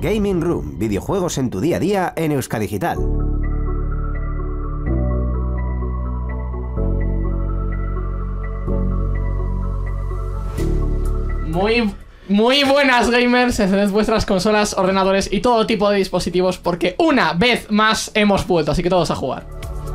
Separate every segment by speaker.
Speaker 1: Gaming Room, videojuegos en tu día a día en Euskadigital.
Speaker 2: Muy buenas, gamers. Encended vuestras consolas, ordenadores y todo tipo de dispositivos, porque una vez más hemos vuelto, así que todos a jugar.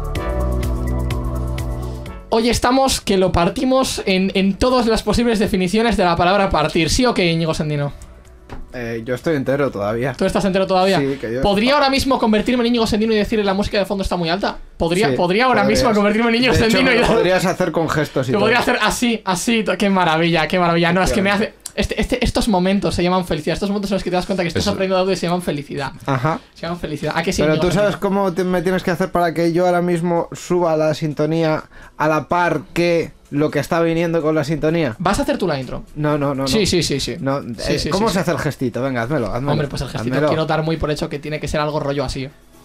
Speaker 2: Hoy estamos que lo partimos en todas las posibles definiciones de la palabra partir. ¿Sí o qué, Íñigo Sendino?
Speaker 3: Yo estoy entero todavía.
Speaker 2: ¿Tú estás entero todavía?
Speaker 3: Sí, que yo...
Speaker 2: ¿Podría ahora mismo convertirme en Íñigo Sendino y decirle la música de fondo está muy alta? ¿Podría ahora mismo convertirme en Íñigo Sendino?
Speaker 3: Lo podrías hacer con gestos y
Speaker 2: lo
Speaker 3: todo.
Speaker 2: podría hacer así. Qué maravilla, qué maravilla. No, es que me hace... Estos momentos se llaman felicidad. Estos momentos en los que te das cuenta que estás aprendiendo audio se llaman felicidad.
Speaker 3: Ajá.
Speaker 2: Se llaman felicidad. ¿A qué sí?
Speaker 3: Pero tú sabes cómo me tienes que hacer para que yo ahora mismo suba la sintonía a la par que lo que está viniendo con la sintonía.
Speaker 2: ¿Vas a hacer tú la intro?
Speaker 3: No. Sí.
Speaker 2: No,
Speaker 3: ¿Cómo se hace el gestito? Venga, hazmelo.
Speaker 2: Hombre, pues el gestito quiero dar muy por hecho que tiene que ser algo rollo así.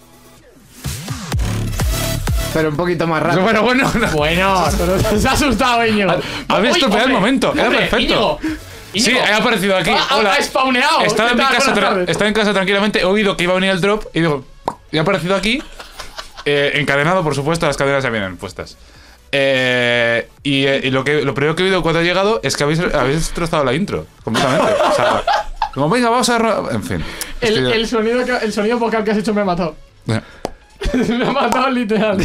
Speaker 3: Pero un poquito más rápido.
Speaker 2: Bueno, pero se ha asustado, Íñigo.
Speaker 4: Habéis estropeado el momento, era perfecto.
Speaker 2: Íñigo.
Speaker 4: Sí, he aparecido aquí.
Speaker 2: Ha spawneado.
Speaker 4: Estaba en casa tranquilamente, he oído que iba a venir el drop y digo, he aparecido aquí, encadenado, por supuesto, las cadenas ya vienen puestas. Y lo primero que he oído cuando he llegado es que habéis destrozado la intro completamente. O sea, como venga, vamos a... En fin.
Speaker 2: El sonido vocal que has hecho me ha matado. Me ha matado literal.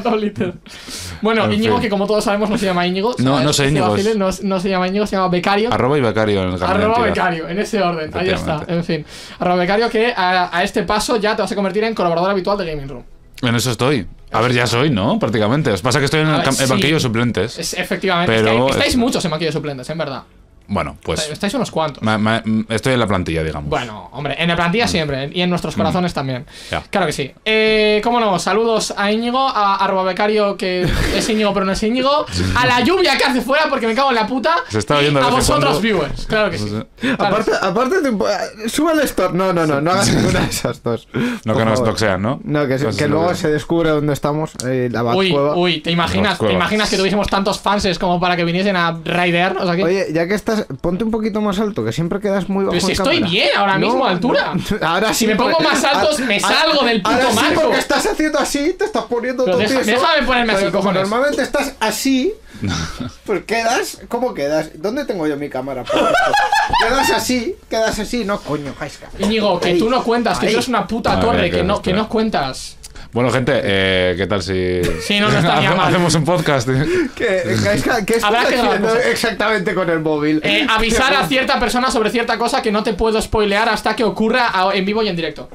Speaker 2: Bueno, Íñigo, que como todos sabemos no se llama Íñigo.
Speaker 4: No soy Íñigo.
Speaker 2: No se llama Íñigo, se llama Becario.
Speaker 4: @ y Becario en el canal.
Speaker 2: @ Becario, en ese orden, ahí está, en fin. @ Becario, que a este paso ya te vas a convertir en colaborador habitual de Gaming Room.
Speaker 4: En eso estoy. A ver, ya soy, ¿no? Prácticamente. Os pasa que estoy en el banquillo de suplentes.
Speaker 2: Efectivamente, pero estáis muchos en banquillo de suplentes, en verdad.
Speaker 4: Bueno, pues...
Speaker 2: Estáis unos cuantos.
Speaker 4: Estoy en la plantilla, digamos.
Speaker 2: Bueno, hombre, en la plantilla siempre. Y en nuestros corazones también.
Speaker 4: Ya.
Speaker 2: Claro que sí. Cómo no, saludos a Íñigo, a @ Becario, que es Íñigo pero no es Íñigo, a la lluvia que hace fuera porque me cago en la puta,
Speaker 4: se está oyendo
Speaker 2: y a vosotros viewers. Claro que sí.
Speaker 3: Aparte sube el store. No hagas ninguna de esas dos.
Speaker 4: No, que nos doxean, ¿no?
Speaker 3: No, que luego se descubre dónde estamos. La Batcueva.
Speaker 2: Uy, ¿te imaginas que tuviésemos tantos fanses como para que viniesen a raidearnos aquí?
Speaker 3: Oye, ya que estás, ponte un poquito más alto, que siempre quedas muy bajo.
Speaker 2: Pero si estoy bien ahora mismo a altura.
Speaker 3: Ahora sí.
Speaker 2: Si me pongo más altos, me salgo del puto marco.
Speaker 3: Sí, porque estás haciendo así, te estás poniendo todo tieso.
Speaker 2: Déjame ponerme así,
Speaker 3: como normalmente estás así, pues quedas. ¿Cómo quedas? ¿Dónde tengo yo mi cámara? Quedas así, no, coño, Jaiska.
Speaker 2: Íñigo, que tú no cuentas, que tú eres una puta torre, que no cuentas.
Speaker 4: Bueno, gente, ¿qué tal si...
Speaker 2: Sí, no está ni mal.
Speaker 4: Hacemos un podcast?
Speaker 3: ¿Qué estás haciendo exactamente con el móvil?
Speaker 2: Avisar a cierta persona sobre cierta cosa que no te puedo spoilear hasta que ocurra en vivo y en directo.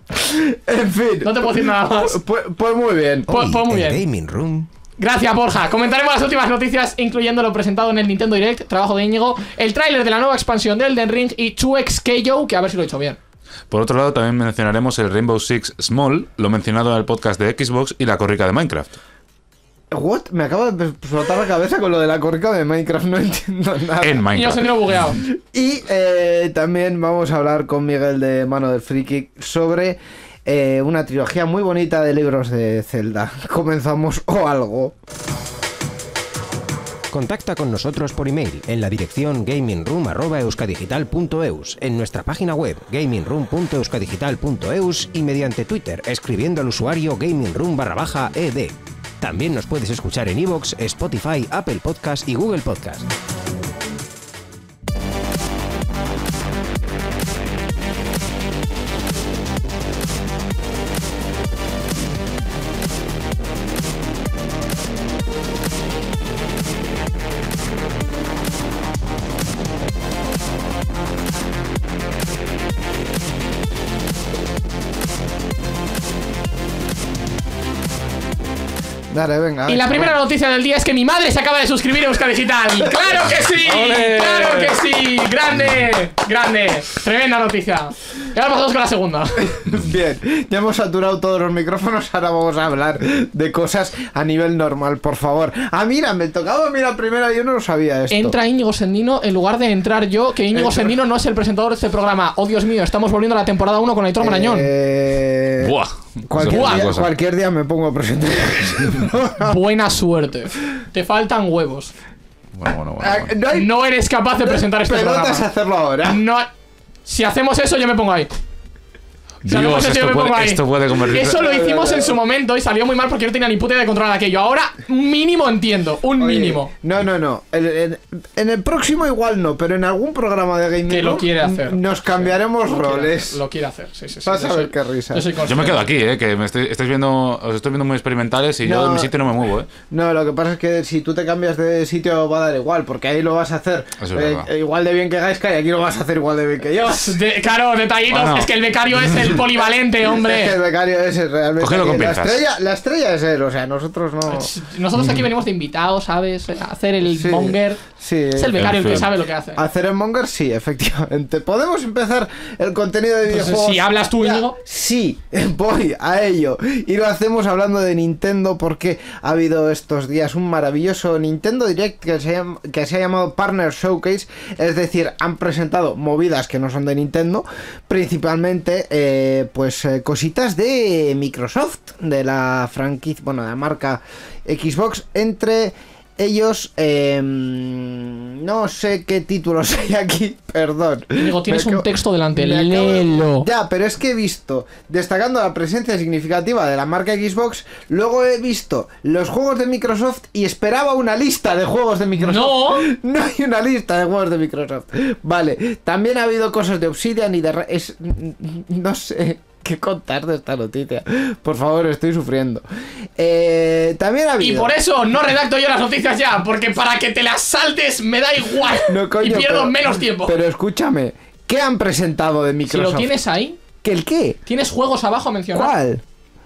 Speaker 3: En fin.
Speaker 2: No te puedo decir nada más.
Speaker 3: Pues muy bien.
Speaker 2: Pues muy bien.
Speaker 1: Gaming Room.
Speaker 2: Gracias, Borja. Comentaremos las últimas noticias, incluyendo lo presentado en el Nintendo Direct, trabajo de Íñigo, el tráiler de la nueva expansión de Elden Ring y 2XKO, que a ver si lo he hecho bien.
Speaker 4: Por otro lado, también mencionaremos el Rainbow Six Small, lo mencionado en el podcast de Xbox, y la corrica de Minecraft.
Speaker 3: ¿What? Me acaba de explotar la cabeza con lo de la corrica de Minecraft, no entiendo nada.
Speaker 4: En Minecraft.
Speaker 2: Y yo sentido bugueado.
Speaker 3: Y también vamos a hablar con Miguel de Mano del Friki sobre una trilogía muy bonita de libros de Zelda. ¿Comenzamos o algo?
Speaker 1: Contacta con nosotros por email en la dirección gamingroom@euskadigital.eus, en nuestra página web gamingroom.euskadigital.eus y mediante Twitter escribiendo al usuario gamingroom_ed. También nos puedes escuchar en iVoox, Spotify, Apple Podcast y Google Podcast.
Speaker 3: Dale, venga.
Speaker 2: Y la primera noticia del día es que mi madre se acaba de suscribir a Euskadigital. ¡Claro que sí!
Speaker 4: ¡Olé!
Speaker 2: ¡Claro que sí! ¡Grande! ¡Grande! Tremenda noticia. Y ahora pasamos con la segunda.
Speaker 3: Bien, ya hemos saturado todos los micrófonos. Ahora vamos a hablar de cosas a nivel normal, por favor. Mira, me tocaba a mí la primera. Yo no lo sabía esto.
Speaker 2: Entra Íñigo Sendino en lugar de entrar yo, que Íñigo Sendino no es el presentador de este programa. Oh, Dios mío, estamos volviendo a la temporada 1 con Aitor Marañón.
Speaker 4: Buah.
Speaker 3: Cualquier día me pongo a presentar.
Speaker 2: Buena suerte. Te faltan huevos.
Speaker 4: Bueno.
Speaker 2: No eres capaz de presentar este programa.
Speaker 3: Pelotas hacerlo ahora.
Speaker 2: No. Si hacemos eso, yo me pongo ahí.
Speaker 4: Dios, esto puede convertirse.
Speaker 2: Eso lo hicimos en su momento y salió muy mal porque yo no tenía ni puta idea de controlar aquello. Ahora, un mínimo entiendo. Mínimo.
Speaker 3: No. En el próximo igual no, pero en algún programa de Gaming
Speaker 2: que lo quiere hacer.
Speaker 3: Nos cambiaremos roles.
Speaker 2: Lo quiere hacer, sí.
Speaker 3: Vas a ver qué risa.
Speaker 2: Yo
Speaker 4: me quedo aquí, que os estoy viendo muy experimentales y yo de mi sitio no me muevo,
Speaker 3: No, lo que pasa es que si tú te cambias de sitio va a dar igual, porque ahí lo vas a hacer igual de bien que Gaiska y aquí lo vas a hacer igual de bien que yo.
Speaker 2: Claro, detallitos. Bueno. Es que el becario es el polivalente, hombre.
Speaker 3: Es que el becario es realmente.
Speaker 4: Cógelo con pinzas.
Speaker 3: La estrella es él, o sea, nosotros no.
Speaker 2: Nosotros aquí venimos de invitados, ¿sabes? A hacer el monger.
Speaker 3: Sí,
Speaker 2: es el becario el que sabe lo que hace.
Speaker 3: Hacer el monger, sí, efectivamente. ¿Podemos empezar el contenido de videojuegos?
Speaker 2: Si hablas tú, Íñigo.
Speaker 3: Sí, voy a ello. Y lo hacemos hablando de Nintendo porque ha habido estos días un maravilloso Nintendo Direct que se ha llamado Partner Showcase. Es decir, han presentado movidas que no son de Nintendo, principalmente cositas de Microsoft, de la franquicia, bueno, de la marca Xbox, entre ellos no sé qué títulos hay aquí, perdón.
Speaker 2: Digo, tienes un texto delante, léelo.
Speaker 3: Ya, pero es que he visto, destacando la presencia significativa de la marca Xbox, luego he visto los juegos de Microsoft y esperaba una lista de juegos de Microsoft. No hay una lista de juegos de Microsoft. Vale, también ha habido cosas de Obsidian y de... no sé qué contar de esta noticia. Por favor, estoy sufriendo. También ha habido...
Speaker 2: Y por eso no redacto yo las noticias ya, porque para que te las saltes me da igual.
Speaker 3: No, coño,
Speaker 2: y pierdo menos tiempo.
Speaker 3: Pero escúchame, ¿qué han presentado de Microsoft?
Speaker 2: Si lo tienes ahí...
Speaker 3: ¿El qué?
Speaker 2: Tienes juegos abajo a mencionar.
Speaker 3: ¿Cuál?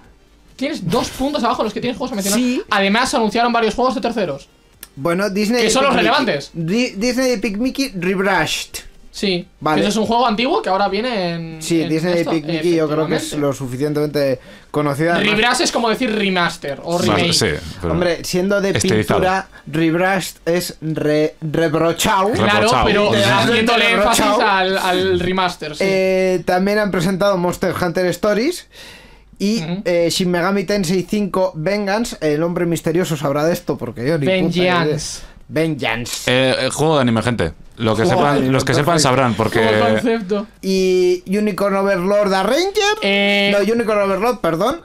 Speaker 2: Tienes 2 puntos abajo en los que tienes juegos a mencionar.
Speaker 3: Sí.
Speaker 2: Además, anunciaron varios juegos de terceros.
Speaker 3: Bueno, Disney...
Speaker 2: Que son los relevantes.
Speaker 3: Disney Epic Mickey Rebrushed.
Speaker 2: Sí,
Speaker 3: vale.
Speaker 2: Ese es un juego antiguo que ahora viene en...
Speaker 3: Sí, Disney Epic Mickey yo creo que es lo suficientemente conocida.
Speaker 2: Rebrush es como decir remaster o remake.
Speaker 4: Sí,
Speaker 3: hombre, siendo de pintura, Rebrushed es rebrochao.
Speaker 2: Claro, pero haciéndole énfasis al remaster, sí.
Speaker 3: También han presentado Monster Hunter Stories y Shin Megami Tensei 5 Vengeance. El hombre misterioso sabrá de esto porque yo ni
Speaker 2: Vengeance.
Speaker 3: Vengeance.
Speaker 4: Juego de anime, gente. Los que sepan sabrán, porque...
Speaker 2: concepto.
Speaker 3: Y Unicorn Overlord Arranger. No, Unicorn Overlord, perdón.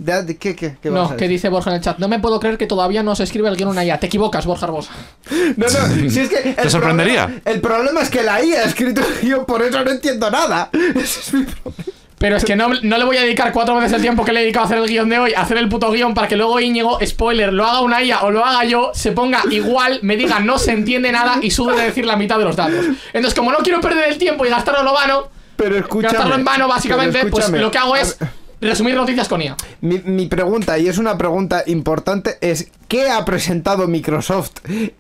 Speaker 3: ¿Qué
Speaker 2: no, que dice Borja en el chat. No me puedo creer que todavía no se escribe el guión una IA. Te equivocas, Borja Arbosa.
Speaker 3: No, si es que...
Speaker 4: ¿Te sorprendería?
Speaker 3: El problema es que la IA ha escrito yo, por eso no entiendo nada. Ese es mi problema.
Speaker 2: Pero es que no le voy a dedicar 4 veces el tiempo que le he dedicado a hacer el guión de hoy, a hacer el puto guión para que luego Íñigo, spoiler, lo haga una IA o lo haga yo, se ponga igual, me diga no se entiende nada y sude de decir la mitad de los datos. Entonces, como no quiero perder el tiempo y gastarlo en vano, gastarlo en vano básicamente, pues lo que hago es resumir noticias con IA.
Speaker 3: Mi pregunta, y es una pregunta importante, es ¿qué ha presentado Microsoft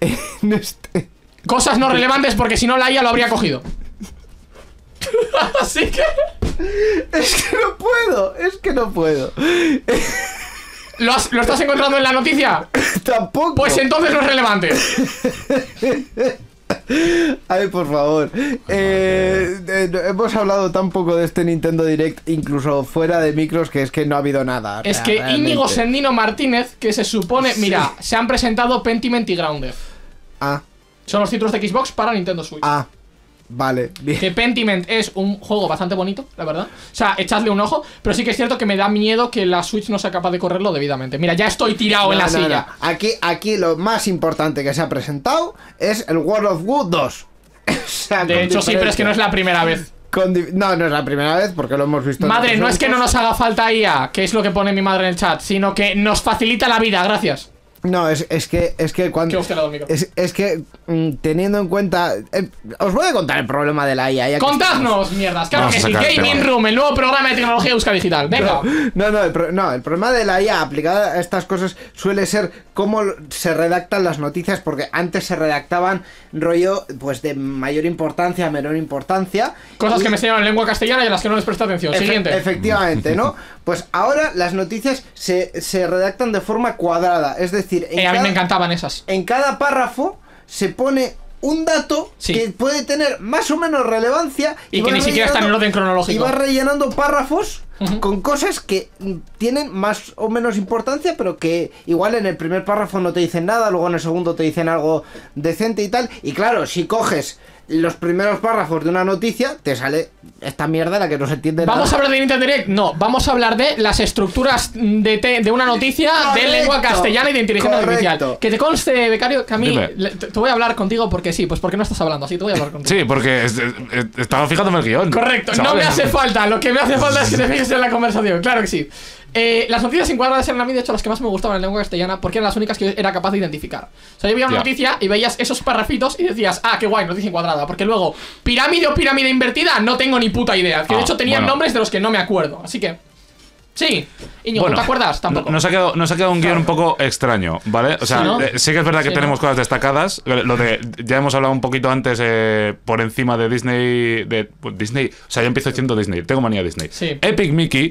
Speaker 3: en este?
Speaker 2: Cosas no relevantes porque si no la IA lo habría cogido. Así que...
Speaker 3: Es que no puedo.
Speaker 2: ¿Lo estás encontrando en la noticia?
Speaker 3: Tampoco.
Speaker 2: Pues entonces no es relevante.
Speaker 3: Ay, por favor. Hemos hablado tan poco de este Nintendo Direct, incluso fuera de micros, que es que no ha habido nada.
Speaker 2: Es que realmente. Íñigo Sendino Martínez, que se supone... Sí. Mira, se han presentado Pentiment y Grounded. Son los títulos de Xbox para Nintendo Switch.
Speaker 3: Vale, bien.
Speaker 2: Que Pentiment es un juego bastante bonito, la verdad. O sea, echadle un ojo. Pero sí que es cierto que me da miedo que la Switch no sea capaz de correrlo debidamente. Mira, ya estoy tirado en la silla.
Speaker 3: Aquí lo más importante que se ha presentado es el World of War 2.
Speaker 2: O sea, de hecho sí, pero es que no es la primera vez.
Speaker 3: No es la primera vez porque lo hemos visto.
Speaker 2: Madre, no es que no nos haga falta IA, que es lo que pone mi madre en el chat, sino que nos facilita la vida, gracias.
Speaker 3: No, es que cuando... Es que teniendo en cuenta... os voy a contar el problema de la IA.
Speaker 2: ¡Contadnos, mierdas! Claro que sí. Gaming Room, el nuevo programa de tecnología Euska Digital. Venga.
Speaker 3: No, el problema de la IA aplicada a estas cosas suele ser cómo se redactan las noticias, porque antes se redactaban rollo pues de mayor importancia a menor importancia.
Speaker 2: Cosas que me enseñaron en lengua castellana y a las que no les presto atención. Siguiente.
Speaker 3: Efectivamente, ¿no? Pues ahora las noticias se redactan de forma cuadrada, es decir,
Speaker 2: a mí me encantaban esas.
Speaker 3: En cada párrafo se pone un dato que puede tener más o menos relevancia
Speaker 2: y que ni siquiera está en el orden cronológico.
Speaker 3: Y va rellenando párrafos con cosas que tienen más o menos importancia, pero que igual en el primer párrafo no te dicen nada, luego en el segundo te dicen algo decente y tal. Y claro, si coges los primeros párrafos de una noticia, te sale esta mierda en la que no se entiende nada.
Speaker 2: ¿Vamos a hablar de Nintendo Direct? No, vamos a hablar de las estructuras de una noticia de lengua castellana y de inteligencia artificial. Que te conste, becario, que a mí te voy a hablar contigo porque sí, pues porque no estás hablando, así te voy a hablar contigo.
Speaker 4: Sí, porque estaba fijándome el guión.
Speaker 2: Correcto,
Speaker 4: Chavales.
Speaker 2: no me hace falta, lo que me hace falta es que te fijes en la conversación, claro que sí. Las noticias encuadradas eran a mí, de hecho, las que más me gustaban en lengua castellana porque eran las únicas que yo era capaz de identificar. O sea, yo veía una noticia y veías esos parrafitos y decías, ah, qué guay, noticia encuadrada. Porque luego, pirámide o pirámide invertida, no tengo ni puta idea. Que de hecho tenían nombres de los que no me acuerdo. Así que, sí. Íñigo, ¿no te acuerdas? Tampoco.
Speaker 4: Nos ha quedado un guión un poco extraño, ¿vale? O sea, ¿sí, no? Sí que es verdad que tenemos cosas destacadas. Lo de, ya hemos hablado un poquito antes por encima de Disney. Disney. O sea, yo empiezo diciendo Disney. Tengo manía Disney.
Speaker 2: Sí.
Speaker 4: Epic Mickey.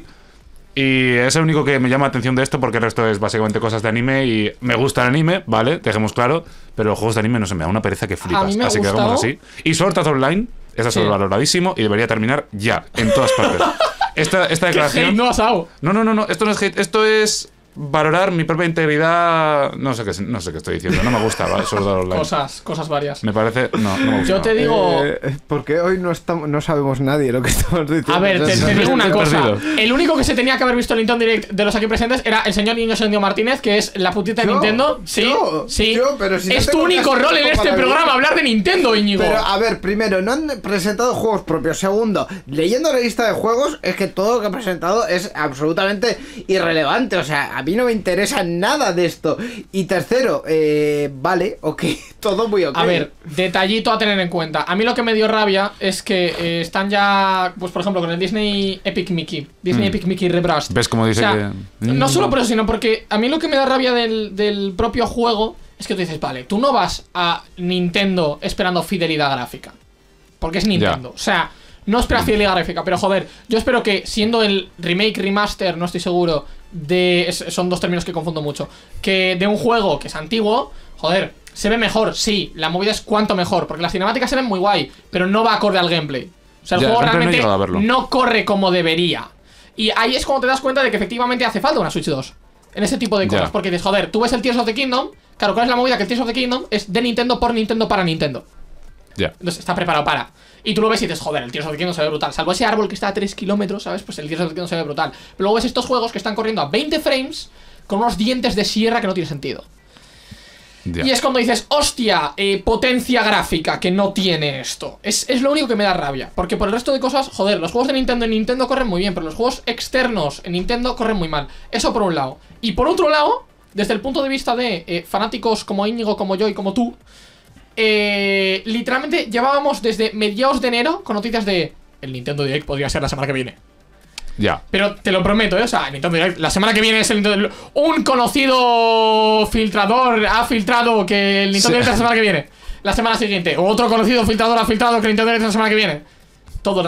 Speaker 4: Y es el único que me llama la atención de esto porque el resto es básicamente cosas de anime y me gusta el anime, ¿vale? Dejemos claro, pero los juegos de anime no se me da una pereza que flipas. Así que hagamos así. Y Sword Art Online está sobrevaloradísimo y debería terminar ya, en todas partes. Esta declaración...
Speaker 2: ¿Qué hate no has
Speaker 4: No, esto no es hate, esto es valorar mi propia integridad. No sé qué estoy diciendo, no me gusta Sword Art Online.
Speaker 2: Cosas varias.
Speaker 4: Me parece... No me gusta.
Speaker 2: Yo te digo...
Speaker 3: porque hoy no sabemos nadie lo que estamos diciendo.
Speaker 2: A ver, te digo una cosa. El único que se tenía que haber visto en Nintendo Direct de los aquí presentes era el señor Niño Sendio Martínez, que es la putita de Nintendo. Sí,
Speaker 3: pero si
Speaker 2: es tu único rol en este programa, hablar de Nintendo, Íñigo.
Speaker 3: Pero, a ver, primero, no han presentado juegos propios. Segundo, leyendo la lista de juegos, es que todo lo que han presentado es absolutamente irrelevante. O sea, a mí no me interesa nada de esto. Y tercero, vale, ok, todo muy ok.
Speaker 2: A ver, detallito a tener en cuenta. A mí lo que me dio rabia es que están ya, pues por ejemplo, con el Disney Epic Mickey. Disney Epic Mickey Rebrashed.
Speaker 4: ¿Ves cómo dice que...?
Speaker 2: No solo por eso, sino porque a mí lo que me da rabia del propio juego es que tú dices, vale, tú no vas a Nintendo esperando fidelidad gráfica. Porque es Nintendo. O sea, no esperas fidelidad gráfica, pero joder, yo espero que siendo el remake, remaster, no estoy seguro, son dos términos que confundo mucho, que de un juego que es antiguo, joder, se ve mejor, sí, la movida es cuanto mejor, porque las cinemáticas se ven muy guay, pero no va acorde al gameplay. O sea, el juego realmente no corre como debería. Y ahí es cuando te das cuenta de que efectivamente hace falta una Switch 2 en ese tipo de cosas, porque dices, joder, tú ves el Tears of the Kingdom. Claro, ¿cuál es la movida? Que el Tears of the Kingdom es de Nintendo por Nintendo para Nintendo. Entonces está preparado para. Y tú lo ves y dices, joder, el Tears of the Kingdom se ve brutal. Salvo ese árbol que está a 3 kilómetros, ¿sabes? Pues el Tears of the Kingdom se ve brutal. Pero luego ves estos juegos que están corriendo a 20 frames con unos dientes de sierra que no tiene sentido. Y es cuando dices, hostia, potencia gráfica que no tiene esto. Es lo único que me da rabia. Porque por el resto de cosas, joder, los juegos de Nintendo en Nintendo corren muy bien, pero los juegos externos en Nintendo corren muy mal. Eso por un lado. Y por otro lado, desde el punto de vista de fanáticos como Íñigo, como yo y como tú, literalmente llevábamos desde mediados de enero con noticias de el Nintendo Direct podría ser la semana que viene. Pero te lo prometo, o sea, Nintendo Direct, la semana que viene es un conocido filtrador ha filtrado que el Nintendo Direct es la semana que viene. La semana siguiente, otro conocido filtrador ha filtrado que el Nintendo Direct es la semana que viene. Todo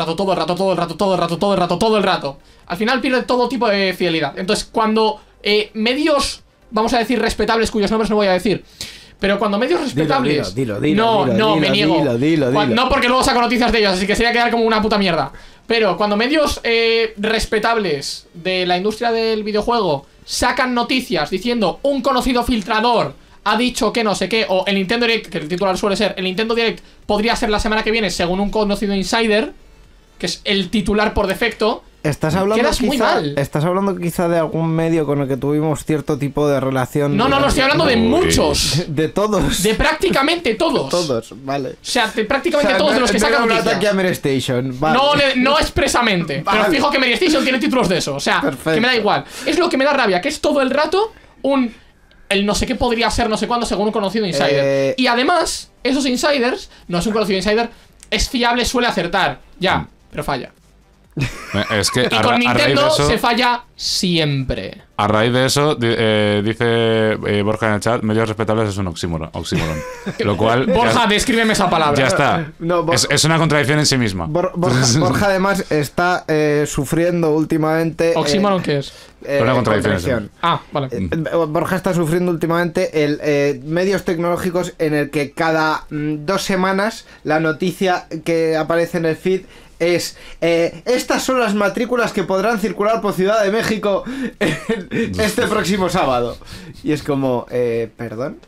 Speaker 2: el rato. Al final pierde todo tipo de fidelidad. Entonces, cuando medios, vamos a decir respetables, cuyos nombres no voy a decir, pero cuando medios respetables...
Speaker 3: Dilo,
Speaker 2: me niego. No, porque luego saco noticias de ellos, así que se va a quedar como una puta mierda. Pero cuando medios respetables de la industria del videojuego sacan noticias diciendo un conocido filtrador ha dicho que no sé qué, o el Nintendo Direct, que el titular suele ser el Nintendo Direct podría ser la semana que viene según un conocido insider, que es el titular por defecto,
Speaker 3: ¿Estás hablando quizá de algún medio con el que tuvimos cierto tipo de relación?
Speaker 2: No, estoy hablando de muchos.
Speaker 3: De todos.
Speaker 2: De prácticamente todos.
Speaker 3: Todos, vale.
Speaker 2: O sea, de prácticamente todos de los que sacan noticias.
Speaker 3: Vale.
Speaker 2: No expresamente. Vale. Pero fijo que Mary Station tiene títulos de eso. O sea, perfecto. Que me da igual. Es lo que me da rabia, que es todo el rato el no sé qué podría ser, no sé cuándo, según un conocido insider. Y además, esos insiders, no es un conocido insider, es fiable, suele acertar. Pero falla.
Speaker 4: Es que
Speaker 2: y con Nintendo se falla siempre.
Speaker 4: A raíz de eso, dice Borja en el chat, medios respetables es un oxímoron. Lo cual...
Speaker 2: Borja, descríbeme esa palabra.
Speaker 4: Ya está. Es una contradicción en sí misma.
Speaker 3: Borja además está sufriendo últimamente...
Speaker 2: ¿Oxímoron qué es?
Speaker 4: Una contradicción.
Speaker 2: Vale.
Speaker 3: Borja está sufriendo últimamente medios tecnológicos en el que cada 2 semanas la noticia que aparece en el feed es estas son las matrículas que podrán circular por Ciudad de México este próximo sábado. Y es como, ¿perdón?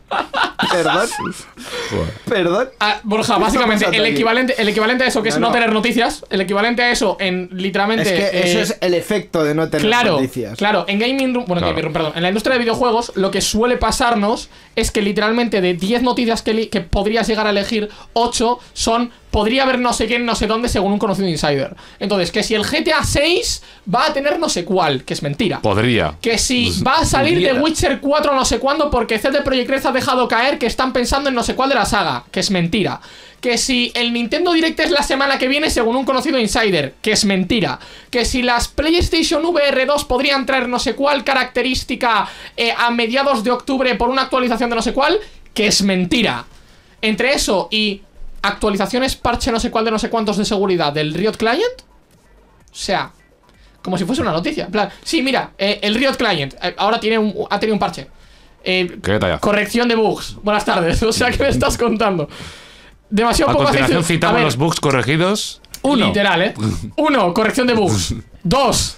Speaker 3: ¿Perdón?
Speaker 2: Borja, básicamente el equivalente a eso, que es no tener noticias, el equivalente a eso en literalmente...
Speaker 3: Es que eso es el efecto de no tener noticias.
Speaker 2: Claro, en Gaming Room, en la industria de videojuegos, lo que suele pasarnos es que literalmente de 10 noticias que podrías llegar a elegir, 8 son... Podría haber no sé qué, no sé dónde, según un conocido insider. Entonces, que si el GTA 6 va a tener no sé cuál, que es mentira.
Speaker 4: Podría.
Speaker 2: Que si va a salir de Witcher 4 no sé cuándo porque CD Projekt Red ha dejado caer que están pensando en no sé cuál de la saga, que es mentira. Que si el Nintendo Direct es la semana que viene, según un conocido insider, que es mentira. Que si las PlayStation VR 2 podrían traer no sé cuál característica a mediados de octubre por una actualización de no sé cuál, que es mentira. Entre eso y... actualizaciones, parche no sé cuál de no sé cuántos de seguridad del Riot Client. O sea, como si fuese una noticia. En plan, sí, mira, el Riot Client ahora ha tenido un parche. Corrección de bugs. Buenas tardes. O sea, ¿qué me estás contando? Demasiado poco. A
Speaker 4: continuación citamos los bugs corregidos.
Speaker 2: 1. Literal, 1, corrección de bugs. 2.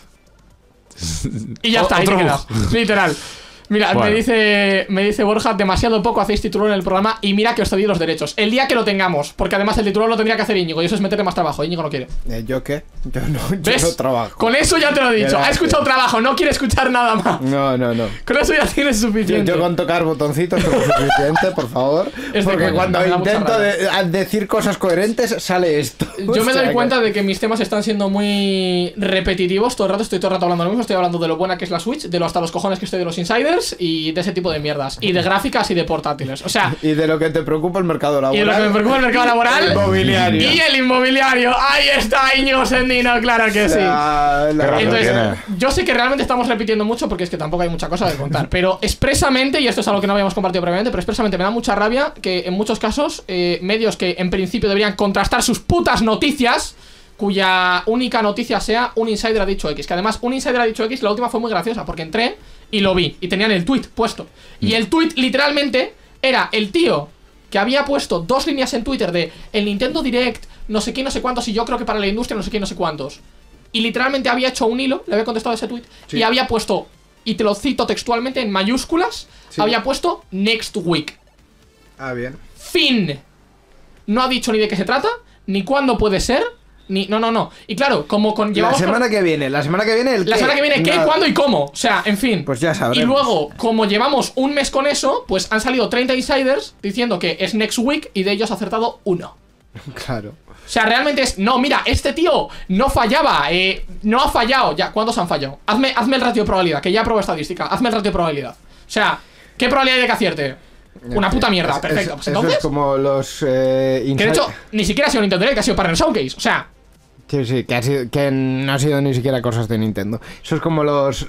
Speaker 2: Y ya está, ahí te quedas. Literal. Mira, bueno. me dice Borja, demasiado poco hacéis titular en el programa y mira que os cedí los derechos. El día que lo tengamos, porque además el titular lo tendría que hacer Íñigo y eso es meterte más trabajo. Íñigo no quiere.
Speaker 3: ¿Yo qué? Yo no trabajo.
Speaker 2: Con eso ya te lo he dicho. Ha escuchado trabajo, no quiere escuchar nada más.
Speaker 3: No.
Speaker 2: Con eso ya tienes suficiente.
Speaker 3: Yo con tocar botoncitos tengo suficiente, por favor. Porque cuando intento decir cosas coherentes sale esto.
Speaker 2: Yo me doy cuenta de que mis temas están siendo muy repetitivos. Todo el rato estoy hablando de lo mismo. Estoy hablando de lo buena que es la Switch, de lo hasta los cojones que estoy de los insiders y de ese tipo de mierdas. Y de gráficas y de portátiles. O sea...
Speaker 3: Y de lo que te preocupa el mercado laboral.
Speaker 2: Y de lo que me preocupa el mercado laboral.
Speaker 3: El inmobiliario.
Speaker 2: Y el inmobiliario. Ahí está Íñigo Sendino, claro que sí. Entonces, yo sé que realmente estamos repitiendo mucho porque es que tampoco hay mucha cosa de contar. Pero expresamente, y esto es algo que no habíamos compartido previamente, pero expresamente me da mucha rabia que en muchos casos medios que en principio deberían contrastar sus putas noticias, cuya única noticia sea un insider ha dicho X. Que además un insider ha dicho X, la última fue muy graciosa porque entré y lo vi y tenían el tweet puesto. Y el tweet literalmente era el tío que había puesto 2 líneas en Twitter de el Nintendo Direct, no sé qué, no sé cuántos, y yo creo que para la industria no sé qué, no sé cuántos. Y literalmente había hecho un hilo, le había contestado ese tweet, y había puesto, y te lo cito textualmente en mayúsculas, había puesto next week.
Speaker 3: Bien.
Speaker 2: Fin. No ha dicho ni de qué se trata, ni cuándo puede ser. No. Y claro, como
Speaker 3: la semana que viene
Speaker 2: qué, cuándo y cómo. O sea, en fin.
Speaker 3: Pues ya sabremos.
Speaker 2: Y luego, como llevamos un mes con eso, pues han salido 30 insiders diciendo que es next week y de ellos ha acertado 1.
Speaker 3: Claro.
Speaker 2: O sea, realmente es... No, mira, este tío no fallaba. No ha fallado. Ya, ¿cuántos han fallado? Hazme el ratio de probabilidad, que ya probé estadística. Hazme el ratio de probabilidad. O sea, ¿qué probabilidad hay de que acierte? Una puta mierda, perfecto. Pues entonces...
Speaker 3: Eso es como los...
Speaker 2: que de hecho, ni siquiera ha sido Nintendo Direct, ha sido Partner Showcase. O sea...
Speaker 3: Sí, que no ha sido ni siquiera cosas de Nintendo. Eso es como los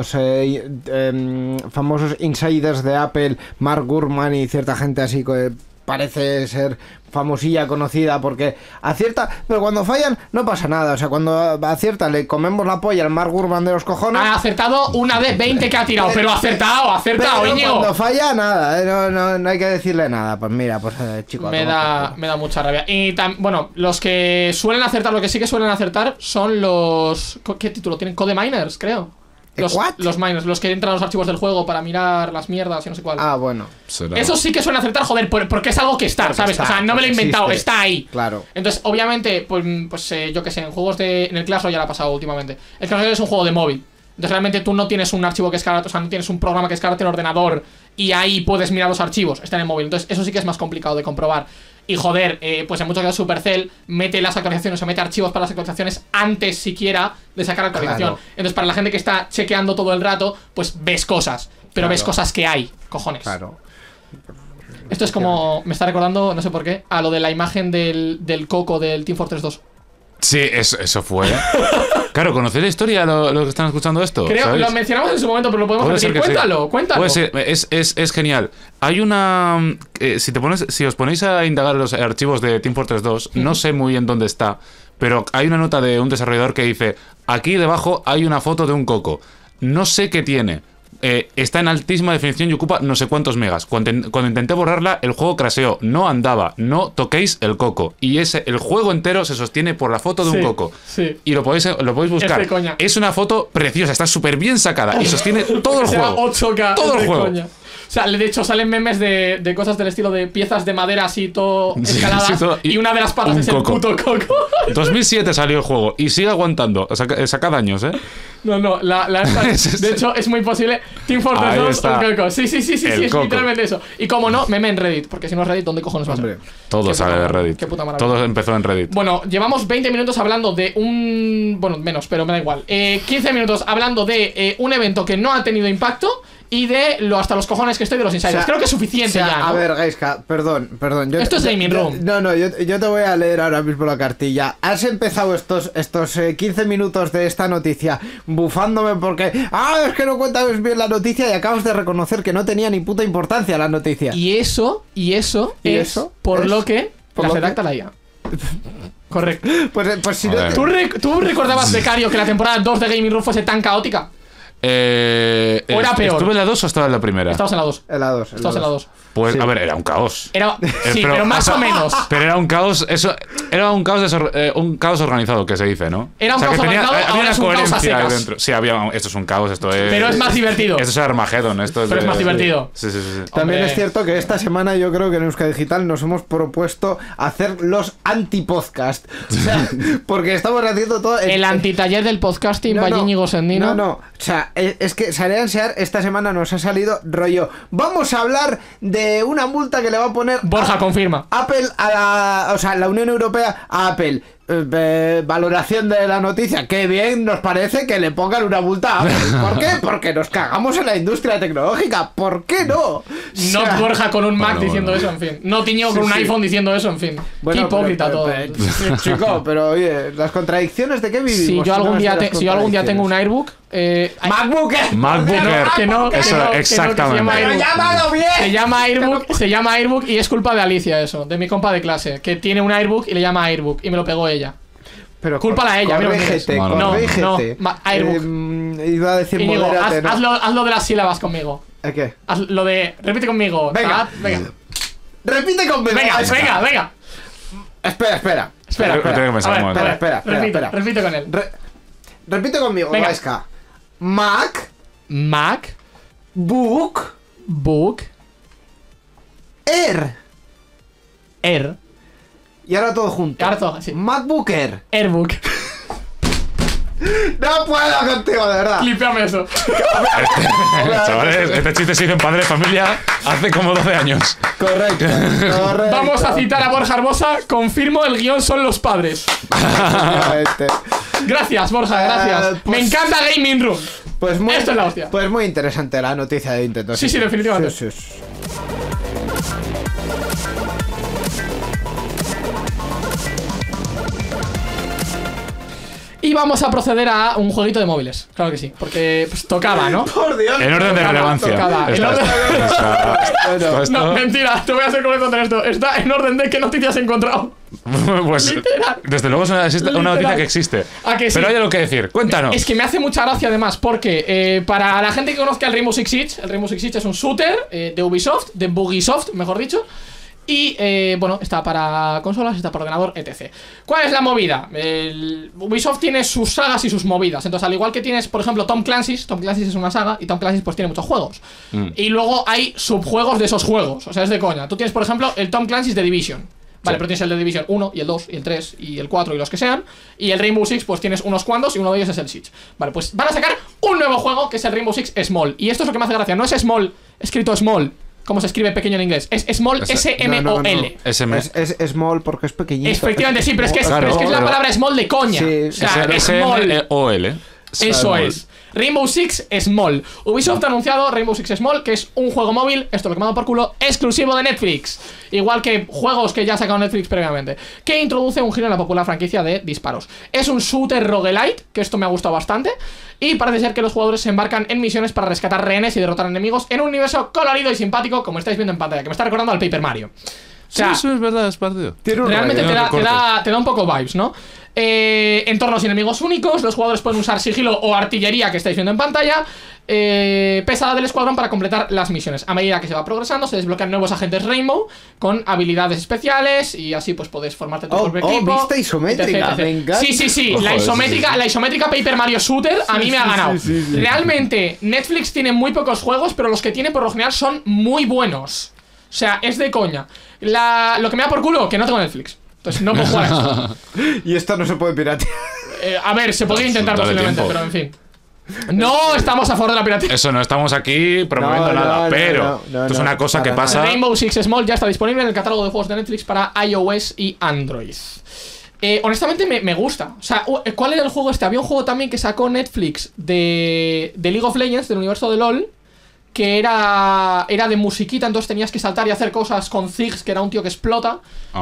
Speaker 3: famosos insiders de Apple, Mark Gurman y cierta gente así que parece ser famosilla, conocida, porque acierta, pero cuando fallan no pasa nada. O sea, cuando acierta le comemos la polla al Mark Gurman de los cojones.
Speaker 2: Ha acertado una de 20 que ha tirado, pero ha acertado,
Speaker 3: pero
Speaker 2: Íñigo.
Speaker 3: Cuando falla, nada, no hay que decirle nada. Pues mira, pues chico.
Speaker 2: Me da mucha rabia. Y bueno, los que suelen acertar, lo que sí que suelen acertar son los... ¿Qué título tienen? Code Miners, creo. Los miners, los que entran a los archivos del juego para mirar las mierdas y no sé cuál.
Speaker 3: Bueno.
Speaker 2: Eso sí que suelen acertar, joder, porque es algo que está, ¿sabes? O sea, no me lo he inventado, está ahí.
Speaker 3: Claro.
Speaker 2: Entonces, obviamente, pues yo que sé, en juegos en el Clash Royale ya lo ha pasado últimamente. El Clash Royale es un juego de móvil. Entonces, realmente tú no tienes un archivo que escalarte, o sea, no tienes un programa que escalarte en el ordenador y ahí puedes mirar los archivos, está en el móvil. Entonces, eso sí que es más complicado de comprobar. Y joder, pues en muchos casos Supercell mete las actualizaciones o mete archivos para las actualizaciones antes siquiera de sacar la actualización. Claro. Entonces para la gente que está chequeando todo el rato, pues ves cosas, pero ves cosas que hay, cojones.
Speaker 3: Claro.
Speaker 2: Esto es como, me está recordando, no sé por qué, a lo de la imagen del coco del Team Fortress 2.
Speaker 4: Sí, eso fue. Claro, ¿conocéis la historia los que están escuchando esto?
Speaker 2: Creo, ¿sabéis? Lo mencionamos en su momento, pero lo podemos repetir. Cuéntalo.
Speaker 4: Puede ser, es genial. Hay una... si os ponéis a indagar los archivos de Team Fortress 2, no sé muy bien dónde está, pero hay una nota de un desarrollador que dice: aquí debajo hay una foto de un coco. No sé qué tiene. está en altísima definición y ocupa no sé cuántos megas. Cuando intenté borrarla, el juego crasheó, no andaba, no toquéis el coco. Y el juego entero se sostiene por la foto de un coco.
Speaker 2: Sí.
Speaker 4: Y lo podéis buscar. Es una foto preciosa, está súper bien sacada y sostiene todo el juego.
Speaker 2: 8K.
Speaker 4: Todo el juego.
Speaker 2: Coña. O sea, de hecho salen memes de cosas del estilo de piezas de madera así todo escaladas sí, y una de las patas es el puto coco.
Speaker 4: 2007 salió el juego y sigue aguantando. Saca daños, ¿eh?
Speaker 2: No, de hecho es muy posible. Team Fortress 2 el coco. Sí, es literalmente eso. Y como no, meme en Reddit, porque si no es Reddit, ¿dónde cojones va a ser?
Speaker 4: Todo sale de Reddit.
Speaker 2: Qué puta maravilla.
Speaker 4: Todo empezó en Reddit.
Speaker 2: Bueno, llevamos 20 minutos hablando de un... Bueno, menos, pero me da igual. 15 minutos hablando de un evento que no ha tenido impacto y de lo hasta los cojones que estoy de los insiders. O sea, creo que es suficiente ya, ¿no?
Speaker 3: A ver, Gaiska, perdón.
Speaker 2: Esto es Gaming Room.
Speaker 3: No, yo te voy a leer ahora mismo la cartilla. Has empezado estos 15 minutos de esta noticia bufándome porque... es que no cuentas bien la noticia y acabas de reconocer que no tenía ni puta importancia la noticia.
Speaker 2: Y eso es por lo que la redacta la IA. Correcto.
Speaker 3: Pues si no
Speaker 2: ¿Tú recordabas, Becario, que la temporada 2 de Gaming Room fuese tan caótica? ¿O era peor?
Speaker 4: ¿Estuve en la 2 o estaba en la primera?
Speaker 2: Estabas en la 2.
Speaker 3: En la 2.
Speaker 2: Estabas en la 2.
Speaker 4: Pues, sí. A ver, era un caos.
Speaker 2: Pero más o menos.
Speaker 4: Pero era un caos, era un caos organizado, que se dice, ¿no?
Speaker 2: Era un caos organizado,
Speaker 4: había una coherencia
Speaker 2: ahí
Speaker 4: dentro. Sí, esto es un caos, esto es...
Speaker 2: Pero es más divertido.
Speaker 4: Esto es Armageddon,
Speaker 2: Pero es más divertido.
Speaker 4: Sí.
Speaker 3: También es cierto que esta semana yo creo que en Euskadi Digital nos hemos propuesto hacer los anti-podcast. O sea, porque estamos haciendo todo...
Speaker 2: El antitaller del podcasting, Íñigo Sendino.
Speaker 3: No. O sea, es que Sarean Sear esta semana nos ha salido rollo. Vamos a hablar de una multa que le va a poner
Speaker 2: Borja, confirma.
Speaker 3: Apple la Unión Europea a Apple. Valoración de la noticia. Qué bien nos parece que le pongan una multa a Apple. ¿Por qué? Porque nos cagamos en la industria tecnológica. ¿Por qué no?
Speaker 2: No Borja con un Mac diciendo eso, en fin. No Tiño con un iPhone diciendo eso, en fin. Qué hipócrita todo.
Speaker 3: Chico, pero oye, las contradicciones de qué vivimos.
Speaker 2: Si yo algún día tengo un Airbook,
Speaker 3: MacBooker.
Speaker 2: Que no,
Speaker 4: exactamente.
Speaker 3: Pero llámalo bien.
Speaker 2: Se llama Airbook y es culpa de Alicia eso, de mi compa de clase, que tiene un Airbook y le llama Airbook y me lo pegó ella.
Speaker 3: Pero
Speaker 2: cúlpala a ella,
Speaker 3: corrígete.
Speaker 2: Airbook.
Speaker 3: Iba a decir
Speaker 2: Íñigo,
Speaker 3: modérate,
Speaker 2: hazlo de las sílabas conmigo.
Speaker 3: ¿Qué?
Speaker 2: Lo de repite conmigo.
Speaker 3: Venga. Repite conmigo.
Speaker 2: Venga.
Speaker 3: Espera.
Speaker 2: Repite con él.
Speaker 3: Repite conmigo, Gaiska. Mac. Book. Air. Y ahora todo junto.
Speaker 2: Sí.
Speaker 3: MacBook
Speaker 2: Airbook.
Speaker 3: No puedo contigo, de verdad.
Speaker 2: Clipeame eso.
Speaker 4: Chavales, este chiste se hizo en Padre de Familia hace como 12 años.
Speaker 3: Correcto.
Speaker 2: Vamos a citar a Borja Hermosa. Confirmo, el guión son los padres. Gracias, Borja, gracias. Me encanta Gaming Room. Esto es la hostia.
Speaker 3: Pues muy interesante la noticia de Nintendo.
Speaker 2: Sí, definitivamente.
Speaker 3: Sí.
Speaker 2: Y vamos a proceder a un jueguito de móviles. Claro que sí, porque pues, tocaba, ¿no?
Speaker 3: Por Dios.
Speaker 4: En orden de relevancia.
Speaker 2: No, mentira, te voy a ser correcto con esto. Está en orden de qué noticias he encontrado.
Speaker 4: Pues, literal. Desde luego es una noticia que existe. Pero hay algo que decir. Cuéntanos.
Speaker 2: Es que me hace mucha gracia además, porque para la gente que conozca el Rainbow Six Siege, el Rainbow Six Siege es un shooter de Ubisoft, de Bugisoft, mejor dicho. Y, bueno, está para consolas, está para ordenador, etc. ¿Cuál es la movida? Ubisoft tiene sus sagas y sus movidas. Entonces, al igual que tienes, por ejemplo, Tom Clancy's es una saga y Tom Clancy's pues tiene muchos juegos. Y luego hay subjuegos de esos juegos. O sea, es de coña. Tú tienes, por ejemplo, el Tom Clancy's de Division. Vale, pero tienes el de Division 1 y el 2 y el 3 y el 4 y los que sean. Y el Rainbow Six pues tienes unos cuantos y uno de ellos es el Siege. Vale, pues van a sacar un nuevo juego que es el Rainbow Six Small. Y esto es lo que me hace gracia. No es Small, escrito Small, como se escribe pequeño en inglés. Es Small, S-M-O-L.
Speaker 3: Es Small porque es pequeñito.
Speaker 2: Efectivamente, sí, pero es que es la palabra Small de coña.
Speaker 3: Sí,
Speaker 2: o sea,
Speaker 4: S-M-O-L.
Speaker 2: Eso es. Rainbow Six Small. Ubisoft ha anunciado Rainbow Six Small, que es un juego móvil, esto lo que me ha dado por culo, exclusivo de Netflix. Igual que juegos que ya ha sacado Netflix previamente, que introduce un giro en la popular franquicia de disparos. Es un shooter roguelite, que esto me ha gustado bastante. Y parece ser que los jugadores se embarcan en misiones para rescatar rehenes y derrotar enemigos en un universo colorido y simpático, como estáis viendo en pantalla, que me está recordando al Paper Mario. O sea,
Speaker 4: sí, eso es verdad, es partido.
Speaker 2: Realmente te da un poco vibes, ¿no? Entornos y enemigos únicos. Los jugadores pueden usar sigilo o artillería que estáis viendo en pantalla. Pesada del escuadrón para completar las misiones. A medida que se va progresando se desbloquean nuevos agentes Rainbow con habilidades especiales y así pues podés formarte tu propio equipo.
Speaker 3: Vista isométrica, me encanta.
Speaker 2: Sí, la isométrica Paper Mario Shooter a mí me ha ganado.
Speaker 3: Sí.
Speaker 2: Realmente Netflix tiene muy pocos juegos, pero los que tiene por lo general son muy buenos. O sea, es de coña. Lo que me da por culo, que no tengo Netflix. Entonces no puedo jugar a eso.
Speaker 3: Y esto no se puede piratear.
Speaker 2: A ver, se podría intentar posiblemente, pero en fin. No estamos a favor de la piratería.
Speaker 4: Eso, no estamos aquí promoviendo nada, pero esto es una cosa que pasa.
Speaker 2: Rainbow Six Small ya está disponible en el catálogo de juegos de Netflix para iOS y Android. Honestamente me gusta. O sea, ¿cuál era el juego este? Había un juego también que sacó Netflix de League of Legends, del universo de LoL, que era de musiquita, entonces tenías que saltar y hacer cosas con Ziggs, que era un tío que explota.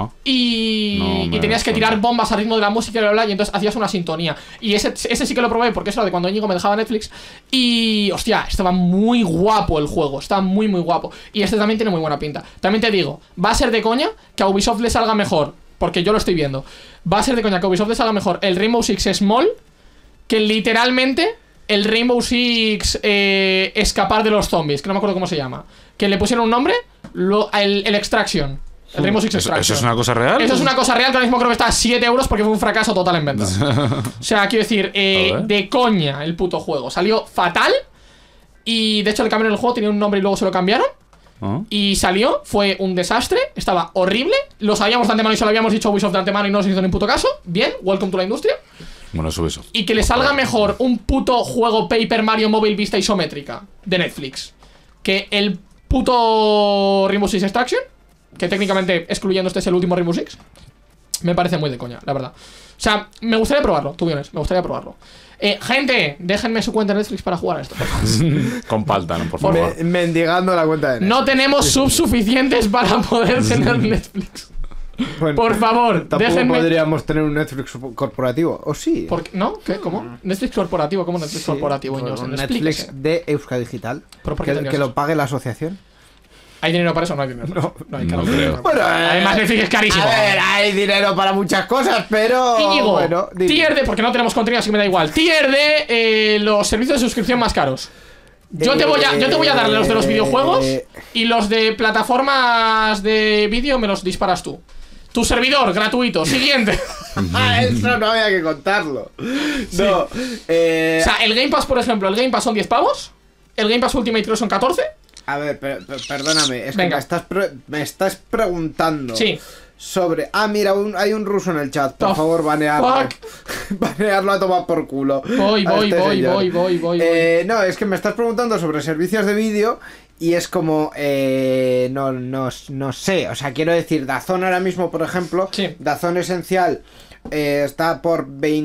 Speaker 2: Y tenías que tirar bombas al ritmo de la música y bla, bla, y entonces hacías una sintonía. Y ese sí que lo probé porque eso era de cuando Íñigo me dejaba Netflix. Y hostia, estaba muy guapo el juego, estaba muy guapo. Y este también tiene muy buena pinta. También te digo, va a ser de coña que a Ubisoft le salga mejor, porque yo lo estoy viendo. Va a ser de coña que a Ubisoft le salga mejor el Rainbow Six Small que literalmente el Rainbow Six escapar de los zombies, que no me acuerdo cómo se llama. Que le pusieron un nombre, el Extraction. El Rainbow Six Extraction.
Speaker 4: ¿Eso es una cosa real?
Speaker 2: Eso es una cosa real que ahora mismo creo que está a 7 euros porque fue un fracaso total en venta. O sea, quiero decir, de coña el puto juego. Salió fatal. Y de hecho le cambiaron el juego, tenía un nombre y luego se lo cambiaron. Y salió, fue un desastre, estaba horrible. Lo sabíamos de antemano y se lo habíamos dicho a Ubisoft de antemano y no nos hizo ni puto caso. Bien, welcome to la industria.
Speaker 4: Bueno, es Ubisoft.
Speaker 2: Y que le salga mejor un puto juego Paper Mario Mobile Vista isométrica de Netflix que el puto Rainbow Six Extraction, que técnicamente, excluyendo este, es el último Rainbow Six. Me parece muy de coña, la verdad. O sea, me gustaría probarlo, tú vienes, me gustaría probarlo. Gente, déjenme su cuenta de Netflix para jugar a esto, por favor.
Speaker 4: Compártanlo, por favor.
Speaker 3: Mendigando la cuenta de Netflix.
Speaker 2: No tenemos subs suficientes para poder tener Netflix.
Speaker 3: Bueno,
Speaker 2: por favor,
Speaker 3: tampoco
Speaker 2: déjenme.
Speaker 3: podríamos tener un Netflix corporativo, ¿o sí?
Speaker 2: ¿No? ¿Qué? ¿Cómo? ¿Netflix corporativo? ¿Cómo Netflix corporativo?
Speaker 3: Pues un
Speaker 2: Netflix
Speaker 3: Netflix de Euskadigital.
Speaker 2: ¿Pero por qué tendrías
Speaker 3: que lo
Speaker 2: eso?
Speaker 3: pague la asociación.
Speaker 2: ¿Hay dinero para eso? No hay dinero. No hay
Speaker 4: No creo.
Speaker 3: Bueno,
Speaker 2: además Netflix es carísimo.
Speaker 3: A ver, hay dinero para muchas cosas, pero...
Speaker 2: Íñigo,
Speaker 3: bueno,
Speaker 2: tier de, porque no tenemos contenido así que me da igual. Tier de los servicios de suscripción más caros. Yo te voy a dar los de los videojuegos y los de plataformas de vídeo me los disparas tú. Tu servidor, gratuito. Siguiente.
Speaker 3: Eso no había que contarlo.
Speaker 2: Sí.
Speaker 3: No.
Speaker 2: O sea, el Game Pass, por ejemplo, el Game Pass son 10 pavos. El Game Pass Ultimate creo son 14.
Speaker 3: A ver, perdóname, es
Speaker 2: Venga.
Speaker 3: que me estás preguntando
Speaker 2: Sí.
Speaker 3: sobre... Ah, mira, hay un ruso en el chat, por favor, banearlo. Banearlo a tomar por culo.
Speaker 2: Voy.
Speaker 3: No, es que me estás preguntando sobre servicios de vídeo y es como... no sé, o sea, quiero decir, DAZN ahora mismo, por ejemplo,
Speaker 2: Sí.
Speaker 3: DAZN Esencial... está por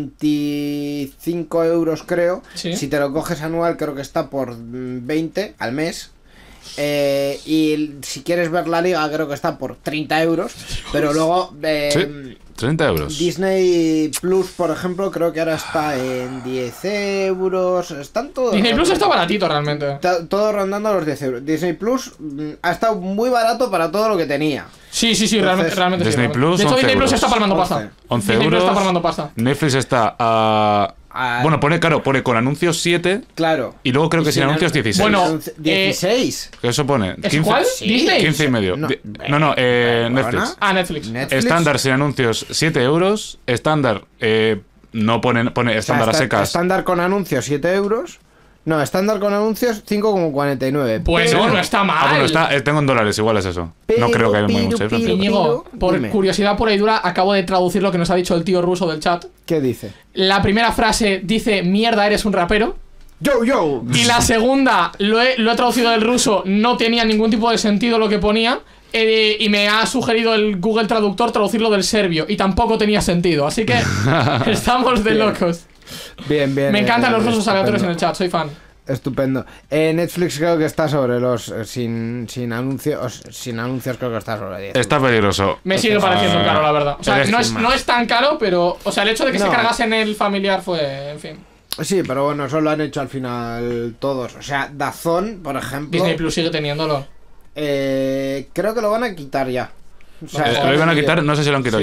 Speaker 3: 25 euros, creo.
Speaker 2: Sí.
Speaker 3: Si te lo coges anual, creo que está por 20 al mes. Y si quieres ver la liga, creo que está por 30 euros. Pero luego
Speaker 4: Sí, 30 euros.
Speaker 3: Disney Plus, por ejemplo, creo que ahora está en 10 euros. Están todos...
Speaker 2: Disney Plus está baratito realmente.
Speaker 3: Todo rondando los 10 euros. Disney Plus ha estado muy barato para todo lo que tenía.
Speaker 2: Sí,
Speaker 3: Entonces,
Speaker 2: realmente
Speaker 4: Disney
Speaker 2: sí.
Speaker 4: Plus,
Speaker 2: De hecho,
Speaker 4: 11
Speaker 2: Disney Plus
Speaker 4: euros.
Speaker 2: está palmando pasta.
Speaker 4: 11
Speaker 2: Disney Plus
Speaker 4: euros.
Speaker 2: está palmando pasta.
Speaker 4: Netflix está a... Bueno, pone con anuncios 7
Speaker 3: Claro.
Speaker 4: y luego creo que sin anuncios 16.
Speaker 2: Bueno,
Speaker 3: 16.
Speaker 4: Eso pone.
Speaker 2: ¿Es cuál? ¿Disney?
Speaker 4: 15 y medio.
Speaker 3: No.
Speaker 4: Netflix.
Speaker 2: Ah, Netflix.
Speaker 4: Estándar sin anuncios 7 euros. Estándar no pone estándar a secas.
Speaker 3: Estándar con anuncios 7 euros. No, estándar con anuncios 5,49.
Speaker 2: Pues
Speaker 3: Pero-
Speaker 2: no está mal.
Speaker 4: Ah, bueno, tengo en dólares, igual es eso. No creo que haya mucho diferencia.
Speaker 2: Íñigo, por
Speaker 3: Dime.
Speaker 2: curiosidad pura y dura, acabo de traducir lo que nos ha dicho el tío ruso del chat.
Speaker 3: ¿Qué dice?
Speaker 2: La primera frase dice, mierda, eres un rapero.
Speaker 3: Yo.
Speaker 2: Y la segunda, lo he traducido del ruso, no tenía ningún tipo de sentido lo que ponía. Y me ha sugerido el Google Traductor traducirlo del serbio. Y tampoco tenía sentido. Así que estamos de locos.
Speaker 3: Bien.
Speaker 2: Me encantan los rusos
Speaker 3: estupendo.
Speaker 2: aleatorios en el chat, soy fan.
Speaker 3: Estupendo. Netflix creo que está sobre los... sin anuncios. Sin anuncios creo que está sobre 10.
Speaker 4: Está peligroso.
Speaker 2: Me sigue pareciendo caro, la verdad. O sea,
Speaker 4: es
Speaker 2: no es tan caro, pero... O sea, el hecho de que se
Speaker 3: No.
Speaker 2: cargase en el familiar fue... En fin.
Speaker 3: Sí, pero bueno, eso lo han hecho al final todos. O sea, DAZN, por ejemplo...
Speaker 2: Disney Plus sigue teniéndolo.
Speaker 3: Creo que lo van a quitar ya. O sea,
Speaker 4: Lo iban a quitar, no sé si lo han quitado
Speaker 3: sí.
Speaker 4: ya.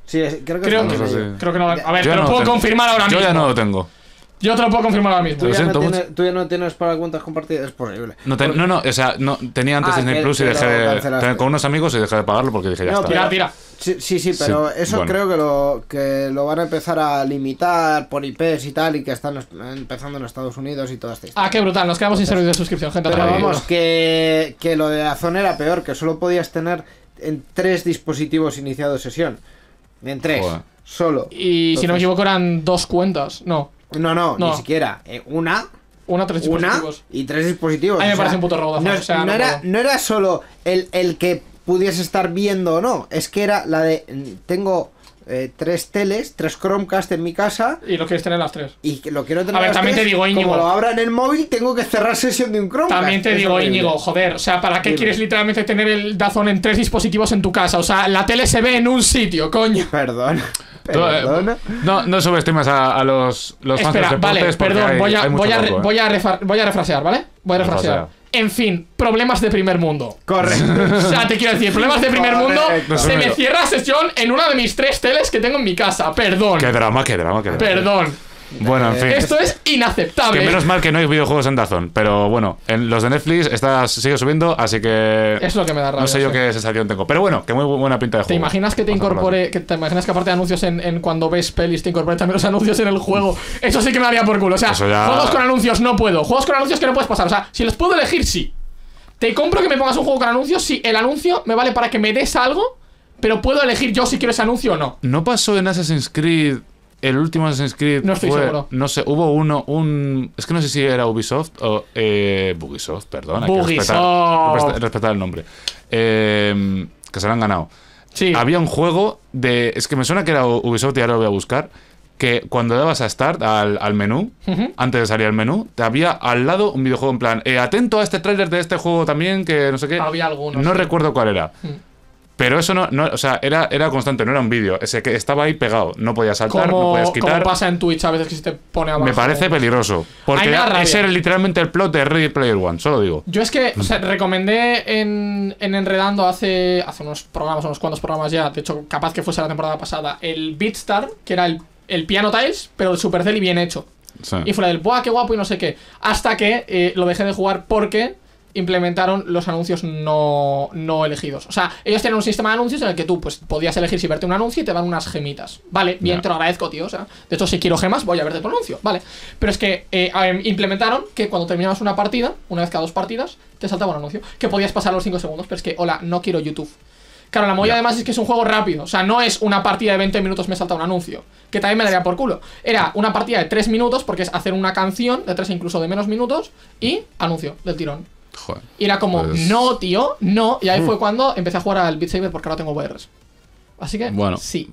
Speaker 3: Sí, creo que
Speaker 2: no. A ver, te lo puedo confirmar ahora mismo.
Speaker 4: Yo ya no lo tengo.
Speaker 2: Yo te lo puedo confirmar ahora mismo.
Speaker 3: ¿Tú ya no tienes para cuentas compartidas? Es posible.
Speaker 4: No, o sea, no tenía antes Disney Plus y dejé de, con unos amigos y dejé de pagarlo porque dije ya está.
Speaker 2: Tira.
Speaker 3: Sí, pero eso creo que lo van a empezar a limitar por IPs y tal, y que están empezando en Estados Unidos y todas estas.
Speaker 2: Qué brutal, nos quedamos sin servicio de suscripción, gente.
Speaker 3: Pero vamos, que lo de Dazón era peor, que solo podías tener en 3 dispositivos iniciados sesión. En 3, solo.
Speaker 2: Y entonces, si no me equivoco eran 2 cuentas, no,
Speaker 3: ni siquiera. Una,
Speaker 2: 3 dispositivos.
Speaker 3: Y 3 dispositivos.
Speaker 2: A mí me parece un puto robo de Dazón.
Speaker 3: No era solo el que pudiese estar viendo o no, es que era la de tengo 3 teles, 3 Chromecast en mi casa
Speaker 2: y lo quieres tener las 3
Speaker 3: y lo quiero tener.
Speaker 2: A ver, también te digo, Íñigo,
Speaker 3: como lo abra en el móvil tengo que cerrar sesión de un Chromecast.
Speaker 2: También te digo, Íñigo, joder, o sea, ¿para qué quieres literalmente tener el Dazón en 3 dispositivos en tu casa? O sea, la tele se ve en un sitio, coño.
Speaker 3: Perdón.
Speaker 4: No subestimes a los fans del deporte.
Speaker 2: Vale, perdón, voy a refrasear, ¿vale? Voy a refrasear. En fin, problemas de primer mundo.
Speaker 3: Correcto.
Speaker 2: O sea, te quiero decir, problemas de primer mundo. Se me cierra sesión en una de mis 3 teles que tengo en mi casa. Perdón.
Speaker 4: Qué drama.
Speaker 2: Perdón.
Speaker 4: Bueno, en fin.
Speaker 2: Esto es inaceptable.
Speaker 4: Que menos mal que no hay videojuegos en Dazón. Pero bueno, en los de Netflix sigue subiendo, así que.
Speaker 2: Es lo que me da rabia.
Speaker 4: No sé yo qué sensación tengo. Pero bueno, que muy buena pinta de juego.
Speaker 2: ¿Te imaginas que te incorpore? ¿Te imaginas que aparte de anuncios en cuando ves pelis te incorpore también los anuncios en el juego? Eso sí que me daría por culo. O sea, juegos con anuncios no puedo. Juegos con anuncios que no puedes pasar. O sea, si los puedo elegir, sí. Te compro que me pongas un juego con anuncios si el anuncio me vale para que me des algo, pero puedo elegir yo si quiero ese anuncio o no.
Speaker 4: ¿No pasó en Assassin's Creed? El último Assassin's Creed
Speaker 2: no estoy seguro.
Speaker 4: No sé, hubo es que no sé si era Ubisoft o Bugisoft, perdón. Hay que respetar el nombre. Que se lo han ganado.
Speaker 2: Sí.
Speaker 4: Había un juego es que me suena que era Ubisoft y ahora lo voy a buscar. Que cuando dabas a Start al menú, antes de salir al menú, te había al lado un videojuego en plan, atento a este tráiler de este juego también, que no sé qué.
Speaker 2: Había algunos.
Speaker 4: No recuerdo cuál era. Pero eso no, o sea, era constante, no era un vídeo. Ese que estaba ahí pegado. No podías saltar, no podías quitar.
Speaker 2: Como pasa en Twitch a veces que se te pone abajo.
Speaker 4: Me parece peligroso. Porque ese era literalmente el plot de Ready Player One, solo digo.
Speaker 2: Yo es que, o sea, recomendé en Enredando hace unos cuantos programas ya. De hecho, capaz que fuese la temporada pasada. El Beatstar, que era el Piano Tiles, pero el Supercell y bien hecho. Sí. Y fuera del ¡buah, qué guapo! Y no sé qué. Hasta que lo dejé de jugar porque implementaron los anuncios no elegidos. O sea, ellos tienen un sistema de anuncios en el que tú pues podías elegir si verte un anuncio y te dan unas gemitas. Vale, bien, te lo agradezco, tío. O sea, de hecho, si quiero gemas, voy a verte tu anuncio. Vale. Pero es que implementaron que cuando terminabas una partida, una vez cada 2 partidas, te saltaba un anuncio. Que podías pasar los 5 segundos, pero es que, hola, no quiero YouTube. Claro, la movida además es que es un juego rápido. O sea, no es una partida de 20 minutos me salta un anuncio, que también me daría por culo. Era una partida de 3 minutos, porque es hacer una canción de 3 incluso de menos minutos, y anuncio del tirón.
Speaker 4: Joder,
Speaker 2: y era como, no, tío, no. Y ahí fue cuando empecé a jugar al Beat Saber porque ahora tengo VRs. Así que,
Speaker 4: bueno,
Speaker 2: sí.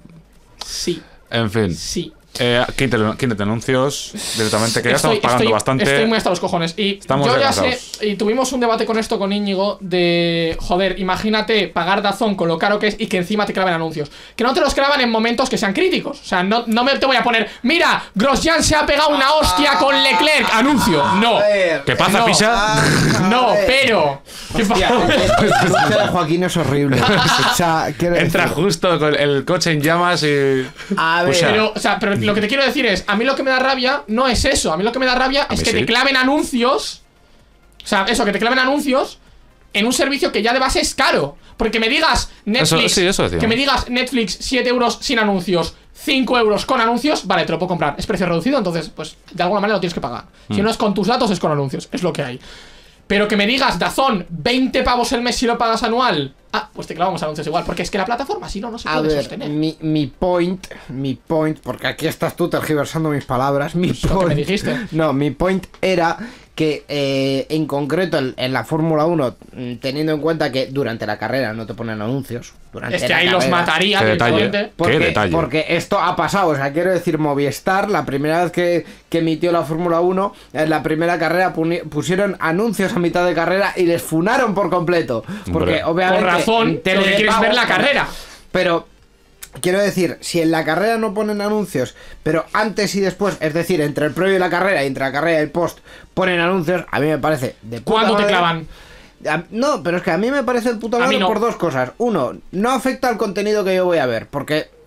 Speaker 4: En fin.
Speaker 2: Sí.
Speaker 4: Quítate anuncios directamente, que ya estamos pagando bastante.
Speaker 2: Estoy muy hasta los cojones. Y yo ya sé, y tuvimos un debate con esto con Íñigo de, joder, imagínate pagar Dazón con lo caro que es y que encima te claven anuncios. Que no te los clavan en momentos que sean críticos. O sea, no te voy a poner, mira, Grosjean se ha pegado una hostia con Leclerc, anuncio. No.
Speaker 4: ¿Qué pasa, Pisa?
Speaker 2: No, pero
Speaker 3: hostia, el anuncio de Joaquín es horrible. O sea,
Speaker 4: entra justo con el coche en llamas y...
Speaker 3: A ver,
Speaker 2: pero lo que te quiero decir es, a mí lo que me da rabia no es eso. A mí lo que me da rabia es que te claven anuncios. O sea, eso, que te claven anuncios en un servicio que ya de base es caro. Porque me digas Netflix, que me digas Netflix 7 euros sin anuncios, 5 euros con anuncios, vale, te lo puedo comprar. Es precio reducido, entonces, pues, de alguna manera lo tienes que pagar. Si no es con tus datos, es con anuncios. Es lo que hay. Pero que me digas, Dazón, 20 pavos el mes si lo pagas anual. Pues te clavamos anuncios igual. Porque es que la plataforma, si no, no se puede sostener.
Speaker 3: Mi point, porque aquí estás tú tergiversando mis palabras. Mi point,
Speaker 2: me dijiste.
Speaker 3: No, mi point era que en concreto en la Fórmula 1, teniendo en cuenta que durante la carrera no te ponen anuncios.
Speaker 2: Es que ahí los mataría.
Speaker 4: ¿Qué detalle?
Speaker 3: Porque esto ha pasado. O sea, quiero decir, Movistar, la primera vez que emitió la Fórmula 1, en la primera carrera pusieron anuncios a mitad de carrera y les funaron por completo. Porque obviamente...
Speaker 2: Por razón, te lo que quieres ver la carrera.
Speaker 3: Pero... quiero decir, si en la carrera no ponen anuncios, pero antes y después, es decir, entre el previo y la carrera y entre la carrera y el post, ponen anuncios, a mí me parece de puta
Speaker 2: ¿Cuándo
Speaker 3: madre.
Speaker 2: te clavan?
Speaker 3: No, pero es que a mí me parece el puto madre por 2 cosas. Uno, no afecta al contenido que yo voy a ver, porque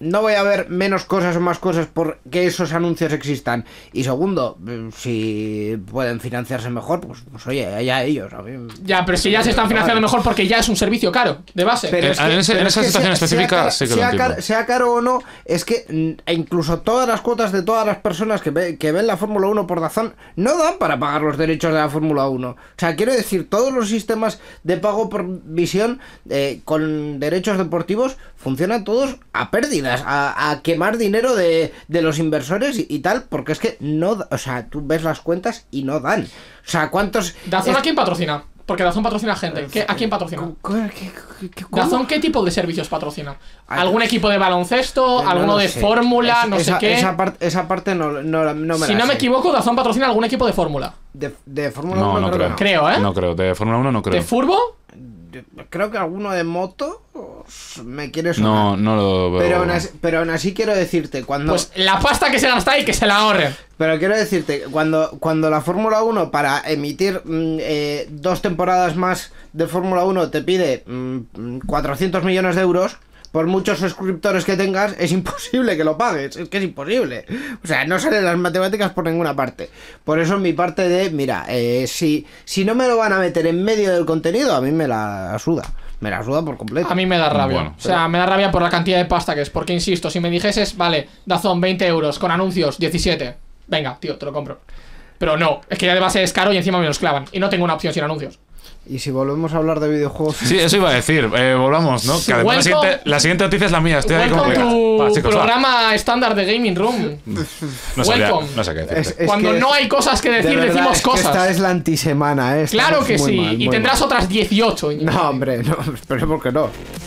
Speaker 3: no voy a ver menos cosas o más cosas porque esos anuncios existan. Y segundo, si pueden financiarse mejor, pues oye, allá ellos. A mí,
Speaker 2: ya, pero si ya se están financiando mejor porque ya es un servicio caro, de base.
Speaker 4: Pero en esa situación específica sí que lo entiendo.
Speaker 3: Sea caro o no, es que incluso todas las cuotas de todas las personas que ven la Fórmula 1 por DAZN no dan para pagar los derechos de la Fórmula 1. O sea, quiero decir, todos los sistemas de pago por visión con derechos deportivos funcionan todos a pérdidas, a quemar dinero de los inversores y tal, porque es que no, o sea, tú ves las cuentas y no dan. O sea, ¿cuántos...
Speaker 2: ¿DAZN a quién patrocina? Porque DAZN patrocina gente. ¿A quién patrocina? ¿DAZN qué tipo de servicios patrocina? ¿Algún equipo de baloncesto? ¿Alguno de fórmula? No sé qué.
Speaker 3: Esa parte no me la sé.
Speaker 2: Si no me equivoco, DAZN patrocina algún equipo de fórmula.
Speaker 3: De Fórmula 1
Speaker 4: no creo.
Speaker 3: No.
Speaker 2: Creo, ¿eh?
Speaker 4: No creo, de Fórmula 1 no creo.
Speaker 2: ¿De furbo?
Speaker 3: Creo que alguno de moto me quiere sonar.
Speaker 4: No lo veo.
Speaker 3: Pero aún así quiero decirte, cuando...
Speaker 2: Pues la pasta que se gasta ahí, que se la ahorren.
Speaker 3: Pero quiero decirte, cuando la Fórmula 1 para emitir 2 temporadas más de Fórmula 1 te pide 400 millones de euros, por muchos suscriptores que tengas, es imposible que lo pagues. Es que es imposible. O sea, no salen las matemáticas por ninguna parte. Por eso mi parte de, mira, si no me lo van a meter en medio del contenido, a mí me la suda. Me la suda por completo.
Speaker 2: A mí me da rabia.
Speaker 4: Bueno,
Speaker 2: o sea, me da rabia por la cantidad de pasta que es. Porque, insisto, si me dijeses, vale, DAZN 20 euros, con anuncios 17. Venga, tío, te lo compro. Pero no, es que ya de base es caro y encima me los clavan. Y no tengo una opción sin anuncios.
Speaker 3: Y si volvemos a hablar de videojuegos...
Speaker 4: Sí, eso iba a decir. Volvamos, ¿no? Que además la siguiente noticia es la mía. Estoy ahí como que...
Speaker 2: tu programa estándar de Gaming Room.
Speaker 4: No sé qué decir.
Speaker 2: Cuando no hay cosas que decir,
Speaker 3: verdad,
Speaker 2: decimos cosas.
Speaker 3: Esta es la antisemana, ¿eh?
Speaker 2: Claro que sí.
Speaker 3: Mal,
Speaker 2: y tendrás
Speaker 3: mal.
Speaker 2: otras 18.
Speaker 3: No, hombre, no. Esperemos que no.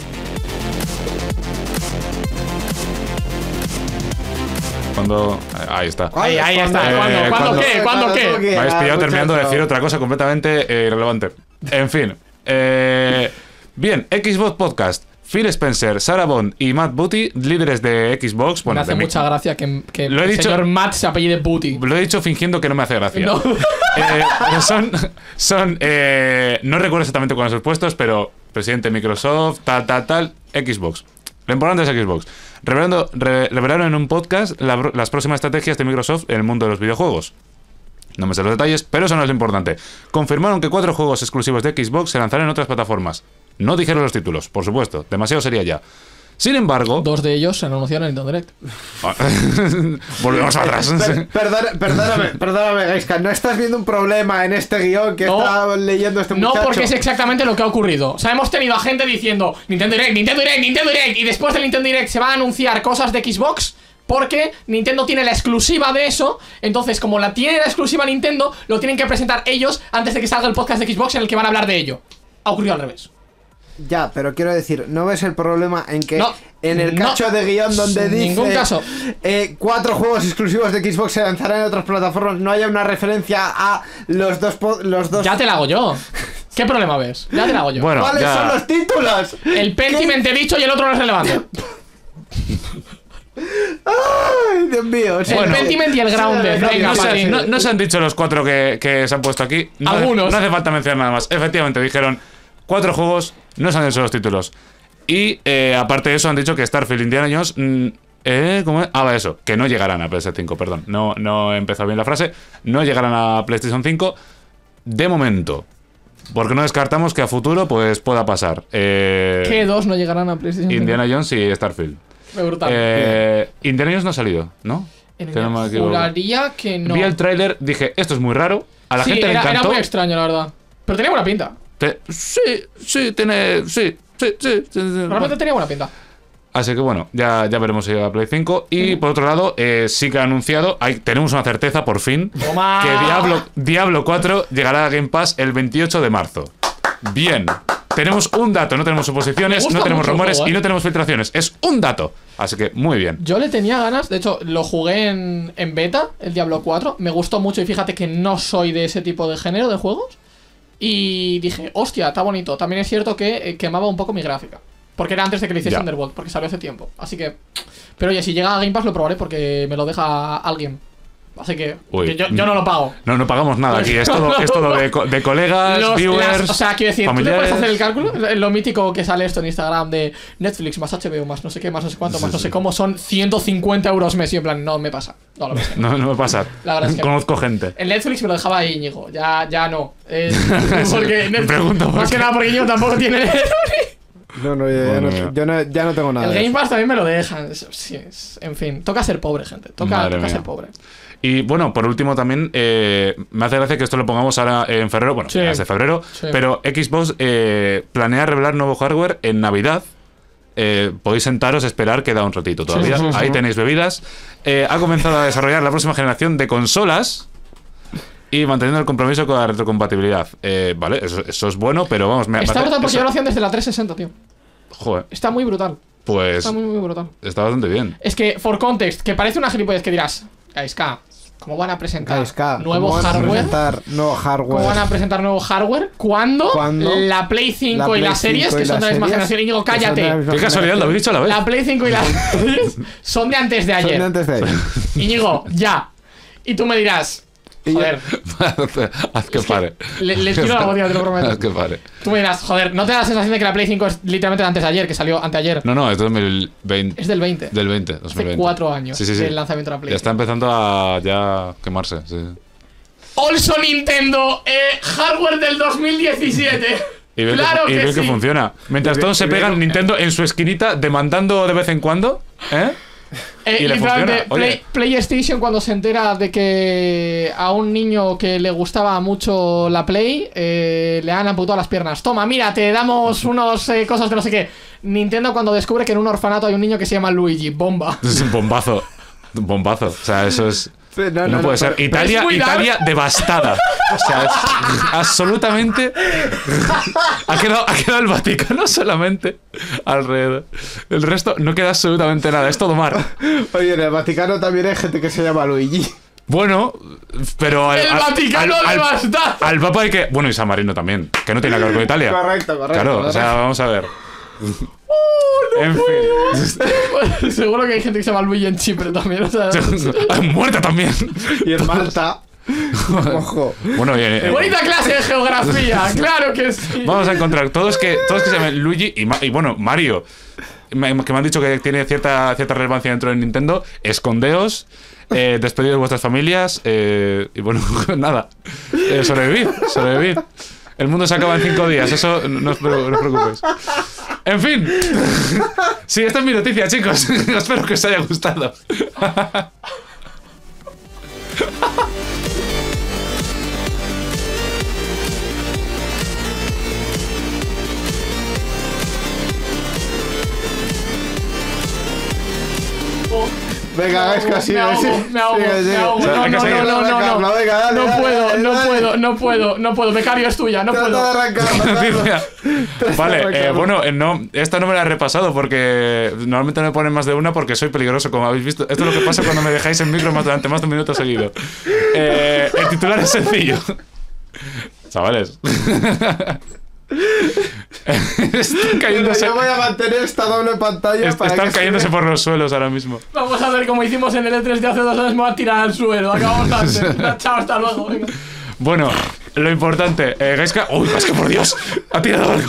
Speaker 4: Ahí está.
Speaker 2: Ahí está. ¿Cuándo qué?
Speaker 4: Me habéis pillado terminando de decir otra cosa completamente irrelevante. En fin. Bien, Xbox Podcast. Phil Spencer, Sarah Bond y Matt Booty, líderes de Xbox. Bueno,
Speaker 2: me hace mucha gracia que
Speaker 4: lo he
Speaker 2: el
Speaker 4: dicho,
Speaker 2: señor Matt se apellide Booty.
Speaker 4: Lo he dicho fingiendo que no me hace gracia.
Speaker 2: No.
Speaker 4: No recuerdo exactamente cuáles son sus puestos, pero presidente de Microsoft, tal, Xbox. Lo importante es Xbox. Revelaron en un podcast las próximas estrategias de Microsoft en el mundo de los videojuegos. No me sé los detalles, pero eso no es lo importante. Confirmaron que 4 juegos exclusivos de Xbox se lanzarán en otras plataformas. No dijeron los títulos, por supuesto. Demasiado sería ya. Sin embargo... 2
Speaker 2: de ellos se anunciaron en Nintendo Direct.
Speaker 4: Volvemos atrás.
Speaker 3: Perdóname, Gaiska. ¿No estás viendo un problema en este guión que está leyendo este muchacho?
Speaker 2: No, porque es exactamente lo que ha ocurrido. O sea, hemos tenido a gente diciendo Nintendo Direct, y después del Nintendo Direct se van a anunciar cosas de Xbox porque Nintendo tiene la exclusiva de eso. Entonces, como la tiene la exclusiva Nintendo, lo tienen que presentar ellos antes de que salga el podcast de Xbox en el que van a hablar de ello. Ha ocurrido al revés.
Speaker 3: Ya, pero quiero decir, ¿no ves el problema en que en el cacho de guión donde dice
Speaker 2: ningún caso.
Speaker 3: 4 juegos exclusivos de Xbox se lanzarán en otras plataformas, no haya una referencia a los dos?
Speaker 2: Ya te la hago yo. ¿Qué problema ves? Ya te la hago yo.
Speaker 4: Bueno,
Speaker 3: ¿cuáles son los títulos?
Speaker 2: El Pentiment he dicho y el otro no es relevante.
Speaker 3: Ay, Dios mío.
Speaker 2: El Pentiment y el Grounded.
Speaker 4: No se han dicho los 4 que se han puesto aquí.
Speaker 2: Algunos.
Speaker 4: No hace falta mencionar nada más. Efectivamente, dijeron 4 juegos, no se han dicho los títulos. Y aparte de eso han dicho que Starfield, Indiana Jones... ¿cómo es? Eso, que no llegarán a PlayStation 5, perdón. No he empezado bien la frase. No llegarán a PlayStation 5 de momento. Porque no descartamos que a futuro pues pueda pasar.
Speaker 2: ¿Qué 2 no llegarán a PlayStation 5?
Speaker 4: Indiana Jones y Starfield.
Speaker 2: Brutal.
Speaker 4: Indiana Jones no ha salido, ¿no?
Speaker 2: Juraría que no.
Speaker 4: Vi el tráiler, dije, esto es muy raro. A la gente le encantó.
Speaker 2: Era muy extraño, la verdad. Pero tenía buena pinta.
Speaker 4: Sí, tiene... Sí.
Speaker 2: Realmente tenía buena pinta.
Speaker 4: Así que bueno, ya veremos si llega a Play 5. Y por otro lado, sí que ha anunciado, tenemos una certeza por fin,
Speaker 2: ¡toma!
Speaker 4: Que Diablo 4 llegará a Game Pass el 28 de marzo. Bien. Tenemos un dato, no tenemos suposiciones, no tenemos rumores y no tenemos filtraciones. Es un dato. Así que muy bien.
Speaker 2: Yo le tenía ganas, de hecho, lo jugué en beta, el Diablo 4. Me gustó mucho y fíjate que no soy de ese tipo de género de juegos. Y dije, hostia, está bonito. También es cierto que quemaba un poco mi gráfica. Porque era antes de que le hiciese Underworld, porque salió hace tiempo. Así que... Pero oye, si llega a Game Pass lo probaré porque me lo deja alguien. Así que yo no lo pago.
Speaker 4: No pagamos nada aquí. Es todo de colegas, viewers,
Speaker 2: o sea, quiero decir,
Speaker 4: familiares.
Speaker 2: ¿tú te puedes hacer el cálculo? Lo mítico que sale esto en Instagram de Netflix más HBO más no sé qué, más no sé cuánto, más no sé cómo, son 150 euros mes. Y en plan, no me pasa. No lo ves.
Speaker 4: No me pasa.
Speaker 2: La verdad es que
Speaker 4: conozco gente.
Speaker 2: El Netflix me lo dejaba ahí, Íñigo. Ya no. Porque
Speaker 4: Me pregunto
Speaker 2: más que nada porque Íñigo tampoco tiene Netflix.
Speaker 3: No, ya no tengo nada.
Speaker 2: El Game Pass también me lo dejan. Sí, en fin, toca ser pobre, gente. Toca ser pobre.
Speaker 4: Y bueno, por último también, me hace gracia que esto lo pongamos ahora en febrero. Bueno,
Speaker 2: sí.
Speaker 4: es de febrero. Sí. Pero Xbox planea revelar nuevo hardware en Navidad. Podéis sentaros, esperar, queda un ratito todavía. Sí. Ahí tenéis bebidas. Ha comenzado a desarrollar la próxima generación de consolas. Y manteniendo el compromiso con la retrocompatibilidad. Vale, eso es bueno, pero vamos...
Speaker 2: Está brutal porque ya lo hacían desde la 360, tío.
Speaker 4: Joder.
Speaker 2: Está muy brutal.
Speaker 4: Pues...
Speaker 2: Está muy brutal.
Speaker 4: Está bastante bien.
Speaker 2: Es que, for context, que parece una gilipollez que dirás... Gaiska, ¿cómo van a presentar nuevo hardware? ¿Cómo van a presentar nuevo hardware? ¿Cuándo? La Play 5 y las series, que son de la misma generación. Y digo, cállate.
Speaker 4: Qué casualidad, lo habéis dicho a la vez.
Speaker 2: La Play 5 y las series son de antes de ayer. Íñigo, ya. Y tú me dirás... Joder.
Speaker 4: Haz que pare.
Speaker 2: Les tiro la botella, te lo prometo.
Speaker 4: Haz que pare.
Speaker 2: Tú me dirás, joder, ¿no te da la sensación de que la Play 5 es literalmente de antes de ayer, que salió anteayer?
Speaker 4: No, es de 2020.
Speaker 2: Es del 20.
Speaker 4: Del 20, 2020.
Speaker 2: Hace 4 años
Speaker 4: del
Speaker 2: lanzamiento de la Play.
Speaker 4: Ya está empezando a ya quemarse, sí.
Speaker 2: Also Nintendo, hardware del 2017.
Speaker 4: Y ven que funciona. Mientras todos se pegan, Nintendo en su esquinita demandando de vez en cuando, y le funciona.
Speaker 2: PlayStation, cuando se entera de que a un niño que le gustaba mucho la Play, le han amputado las piernas. Toma, mira, te damos unos cosas de no sé qué. Nintendo, cuando descubre que en un orfanato hay un niño que se llama Luigi. Bomba.
Speaker 4: Es un bombazo. O sea, eso es... No puede ser. Italia devastada. O sea, es absolutamente... Ha quedado el Vaticano solamente alrededor. El resto no queda absolutamente nada. Es todo mar.
Speaker 3: Oye, en el Vaticano también hay gente que se llama Luigi.
Speaker 4: Bueno, pero...
Speaker 2: El Vaticano devastada.
Speaker 4: Al Papa hay que... Bueno, y San Marino también. Que no tiene que ver con Italia.
Speaker 3: Correcto.
Speaker 4: Claro, o sea, vamos a ver. En fin.
Speaker 2: Seguro que hay gente que se llama Luigi en Chipre también, o sea...
Speaker 4: Muerta también.
Speaker 3: Y en Malta. Ojo.
Speaker 4: Bueno,
Speaker 2: bonita clase de geografía, claro que sí.
Speaker 4: Vamos a encontrar todos que se llaman Luigi y bueno, Mario. Que me han dicho que tiene cierta relevancia dentro de Nintendo. Escondeos. Despedidos de vuestras familias. Y bueno, nada. Sobrevivid. El mundo se acaba en 5 días, eso no os preocupéis. En fin. Sí, esta es mi noticia, chicos. Espero que os haya gustado.
Speaker 3: Venga, es casi.
Speaker 2: Me ahogo. No puedo. Becario es tuya, no puedo.
Speaker 4: Vale, bueno, esta no me la he repasado porque normalmente me ponen más de una porque soy peligroso, como habéis visto. Esto es lo que pasa cuando me dejáis en micro durante más de un minuto seguido. El titular es sencillo. Chavales. Están cayéndose.
Speaker 3: Yo voy a mantener esta doble pantalla.
Speaker 4: Están cayéndose por los suelos ahora mismo.
Speaker 2: Vamos a ver, como hicimos en el E3 de hace 2 años, me voy a tirar al suelo. Acabamos antes. Chao, hasta luego. Venga.
Speaker 4: Bueno, lo importante, Gaiska. ¡Uy, Gaiska, por Dios! Ha tirado algo.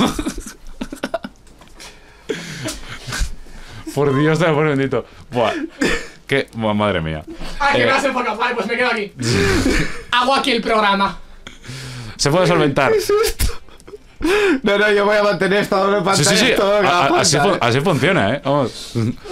Speaker 4: Por Dios, por bendito. Buah. Buah, madre mía.
Speaker 2: Que me has enfocado. Vale, pues me quedo aquí. Hago aquí el programa.
Speaker 4: Se puede solventar.
Speaker 3: ¿Qué es esto? No, yo voy a mantener esta doble pantalla.
Speaker 4: Sí. Así funciona, Vamos.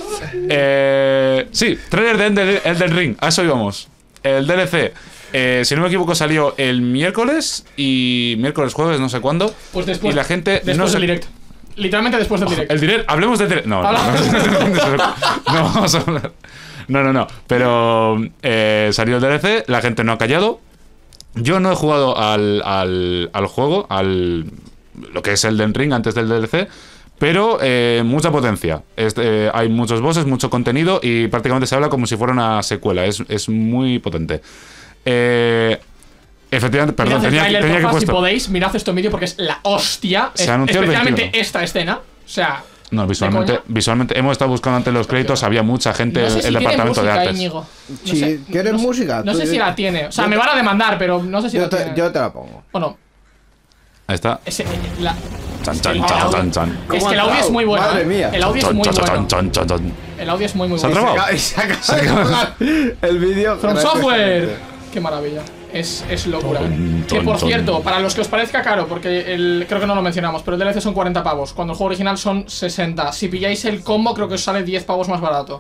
Speaker 4: Sí, trailer de Elden Ring. A eso íbamos. El DLC. Si no me equivoco, salió el miércoles y jueves, no sé cuándo.
Speaker 2: Pues después.
Speaker 4: Y la gente
Speaker 2: después del direct. Literalmente después del direct.
Speaker 4: El direct. Hablemos del direct. No, vamos a hablar. No. Pero salió el DLC. La gente no ha callado. Yo no he jugado al juego, lo que es Elden Ring antes del DLC, pero mucha potencia. Hay muchos bosses, mucho contenido y prácticamente se habla como si fuera una secuela. Es muy potente. Efectivamente, perdón, tenía que puesto.
Speaker 2: Si podéis, mirad este vídeo porque es la hostia. Especialmente esta escena. O sea...
Speaker 4: No, visualmente hemos estado buscando antes los créditos, había mucha gente
Speaker 2: no sé si
Speaker 4: el departamento
Speaker 2: música,
Speaker 4: de artes.
Speaker 2: Íñigo.
Speaker 3: Si ¿quieres música?
Speaker 2: No sé si la tiene. O sea, me van a demandar, pero no sé si la tiene.
Speaker 3: Yo te la pongo.
Speaker 2: Bueno.
Speaker 4: Ahí está.
Speaker 2: Es
Speaker 4: Chan, chan.
Speaker 2: que el audio es muy bueno.
Speaker 3: Madre mía.
Speaker 2: El audio es muy bueno.
Speaker 4: Chan.
Speaker 2: El audio es muy
Speaker 4: ¿Se ha
Speaker 2: bueno.
Speaker 4: trabado?
Speaker 3: Se acaba de colgar el vídeo.
Speaker 2: From Software. Qué maravilla. Es locura. Que por cierto, para los que os parezca caro, porque creo que no lo mencionamos, pero el DLC son 40 pavos, cuando el juego original son 60. Si pilláis el combo, creo que os sale 10 pavos más barato.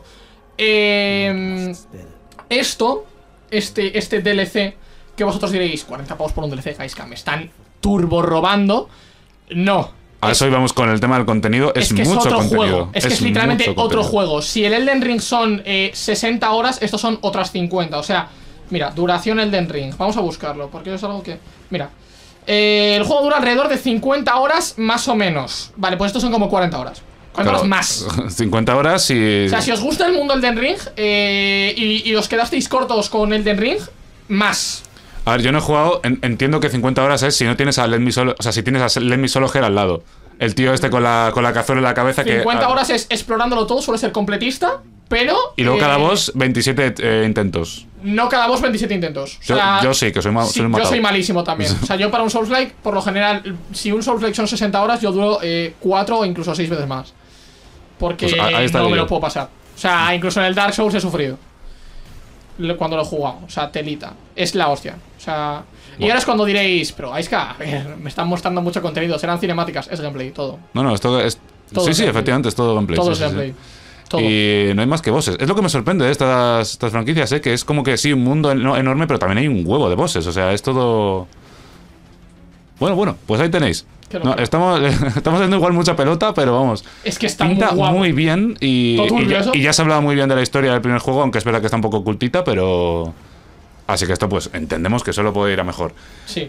Speaker 2: Este DLC, que vosotros diréis, 40 pavos por un DLC, Gaiska, me están turbo robando. No.
Speaker 4: A eso íbamos con el tema del contenido. Es
Speaker 2: que
Speaker 4: mucho
Speaker 2: otro
Speaker 4: contenido.
Speaker 2: juego. Es que es literalmente otro juego. Si el Elden Ring son 60 horas, estos son otras 50. O sea, mira, duración Elden Ring. Vamos a buscarlo, porque es algo que... Mira, el juego dura alrededor de 50 horas más o menos. Vale, pues estos son como 40 horas. 40 horas más.
Speaker 4: 50 horas y...
Speaker 2: O sea, si os gusta el mundo Elden Ring y os quedasteis cortos con Elden Ring, más.
Speaker 4: A ver, yo no he jugado, entiendo que 50 horas es si no tienes a Let Me Solo, o sea, si tienes a Let Me Solo al lado. El tío este con la cazuela en la cabeza
Speaker 2: 50 horas es explorándolo todo, suele ser completista, pero...
Speaker 4: Y luego cada boss 27 intentos.
Speaker 2: No cada boss 27 intentos. O sea,
Speaker 4: yo sí, que soy un matado.
Speaker 2: Yo soy malísimo también. O sea, yo para un Souls-like, por lo general, si un Souls-like son 60 horas, yo duro 4 o incluso 6 veces más. Porque pues no me lo puedo pasar. O sea, incluso en el Dark Souls he sufrido cuando lo he jugado. O sea, telita. Es la hostia. O sea... Y ahora es cuando diréis, pero Gaiska, a ver, me están mostrando mucho contenido. Serán cinemáticas, es gameplay, todo.
Speaker 4: No, esto es...
Speaker 2: Todo
Speaker 4: sí, efectivamente, es todo gameplay.
Speaker 2: Todo es gameplay. Todo.
Speaker 4: Y no hay más que bosses. Es lo que me sorprende de estas franquicias, que es como que sí, un mundo enorme, pero también hay un huevo de bosses. O sea, es todo... Bueno, pues ahí tenéis. No, estamos dando igual mucha pelota, pero vamos.
Speaker 2: Es que está
Speaker 4: pinta muy bien y ya se ha hablado muy bien de la historia del primer juego, aunque es verdad que está un poco ocultita, pero... Así que esto pues entendemos que solo puede ir a mejor.
Speaker 2: Sí.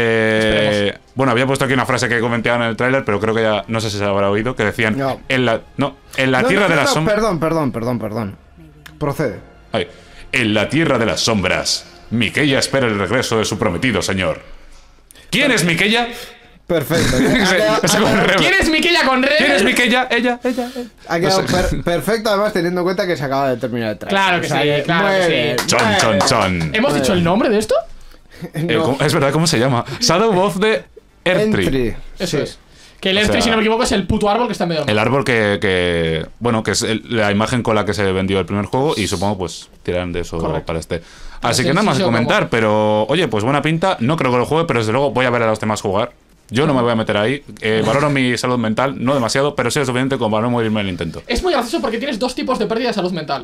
Speaker 4: Bueno, había puesto aquí una frase que comentaban en el tráiler, pero creo que ya no sé si se habrá oído, que decían en la tierra de las sombras.
Speaker 3: Perdón. Procede.
Speaker 4: Ay. En la tierra de las sombras, Miquella espera el regreso de su prometido señor. ¿Quién es Miquella?
Speaker 3: Perfecto.
Speaker 2: ¿Quién es Miquella con Re?
Speaker 4: ¿Quién es Miquella? Ella.
Speaker 3: Ha quedado perfecto, además, teniendo en cuenta que se acaba de terminar el trailer.
Speaker 2: Claro que sí, claro que sí.
Speaker 4: Chon.
Speaker 2: ¿Hemos dicho el nombre de esto?
Speaker 3: No.
Speaker 4: Es verdad, ¿cómo se llama? Shadow of the Erdtree.
Speaker 2: Eso es. Que el Erdtree, si no me equivoco, es el puto árbol que está en medio del mar.
Speaker 4: El árbol que es la imagen con la que se vendió el primer juego, y supongo pues tirarán de eso. Correcto. Para este. Así que nada más que comentar, pero oye, pues buena pinta. No creo que lo juegue, pero desde luego voy a ver a los demás jugar. Yo no me voy a meter ahí. Valoro mi salud mental, no demasiado, pero sí lo suficiente como para no morirme en el intento.
Speaker 2: Es muy gracioso porque tienes dos tipos de pérdida de salud mental.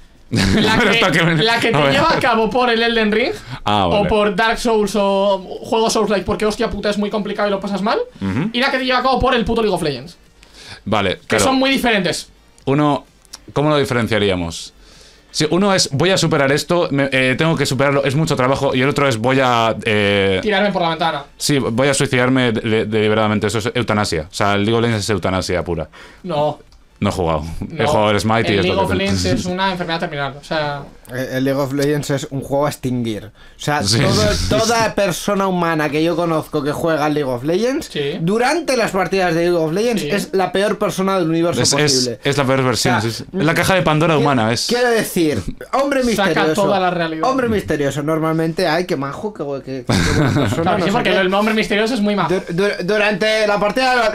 Speaker 2: La que te lleva a cabo por el Elden Ring o por Dark Souls o juegos Souls-like, porque hostia puta es muy complicado y lo pasas mal. Y la que te lleva a cabo por el puto League of Legends.
Speaker 4: Vale,
Speaker 2: que son muy diferentes.
Speaker 4: Uno, ¿cómo lo diferenciaríamos? Si uno es voy a superar esto, tengo que superarlo, es mucho trabajo, y el otro es voy a...
Speaker 2: tirarme por la ventana.
Speaker 4: Sí, voy a suicidarme deliberadamente, eso es eutanasia. O sea, el League of Legends es eutanasia pura. No he jugado. He jugado el Smite y
Speaker 2: el League of Legends es una enfermedad terminal. O sea...
Speaker 3: El League of Legends es un juego a extinguir. O sea, toda persona humana que yo conozco que juega al League of Legends, durante las partidas de League of Legends, es la peor persona del universo posible.
Speaker 4: Es la peor versión. O sea, es la caja de Pandora humana.
Speaker 3: Quiero decir, hombre misterioso.
Speaker 2: Saca toda la realidad.
Speaker 3: Hombre misterioso. Normalmente, ay, qué majo, qué buena persona.
Speaker 2: Claro, no sí, porque el hombre misterioso es muy majo.
Speaker 3: Durante la partida...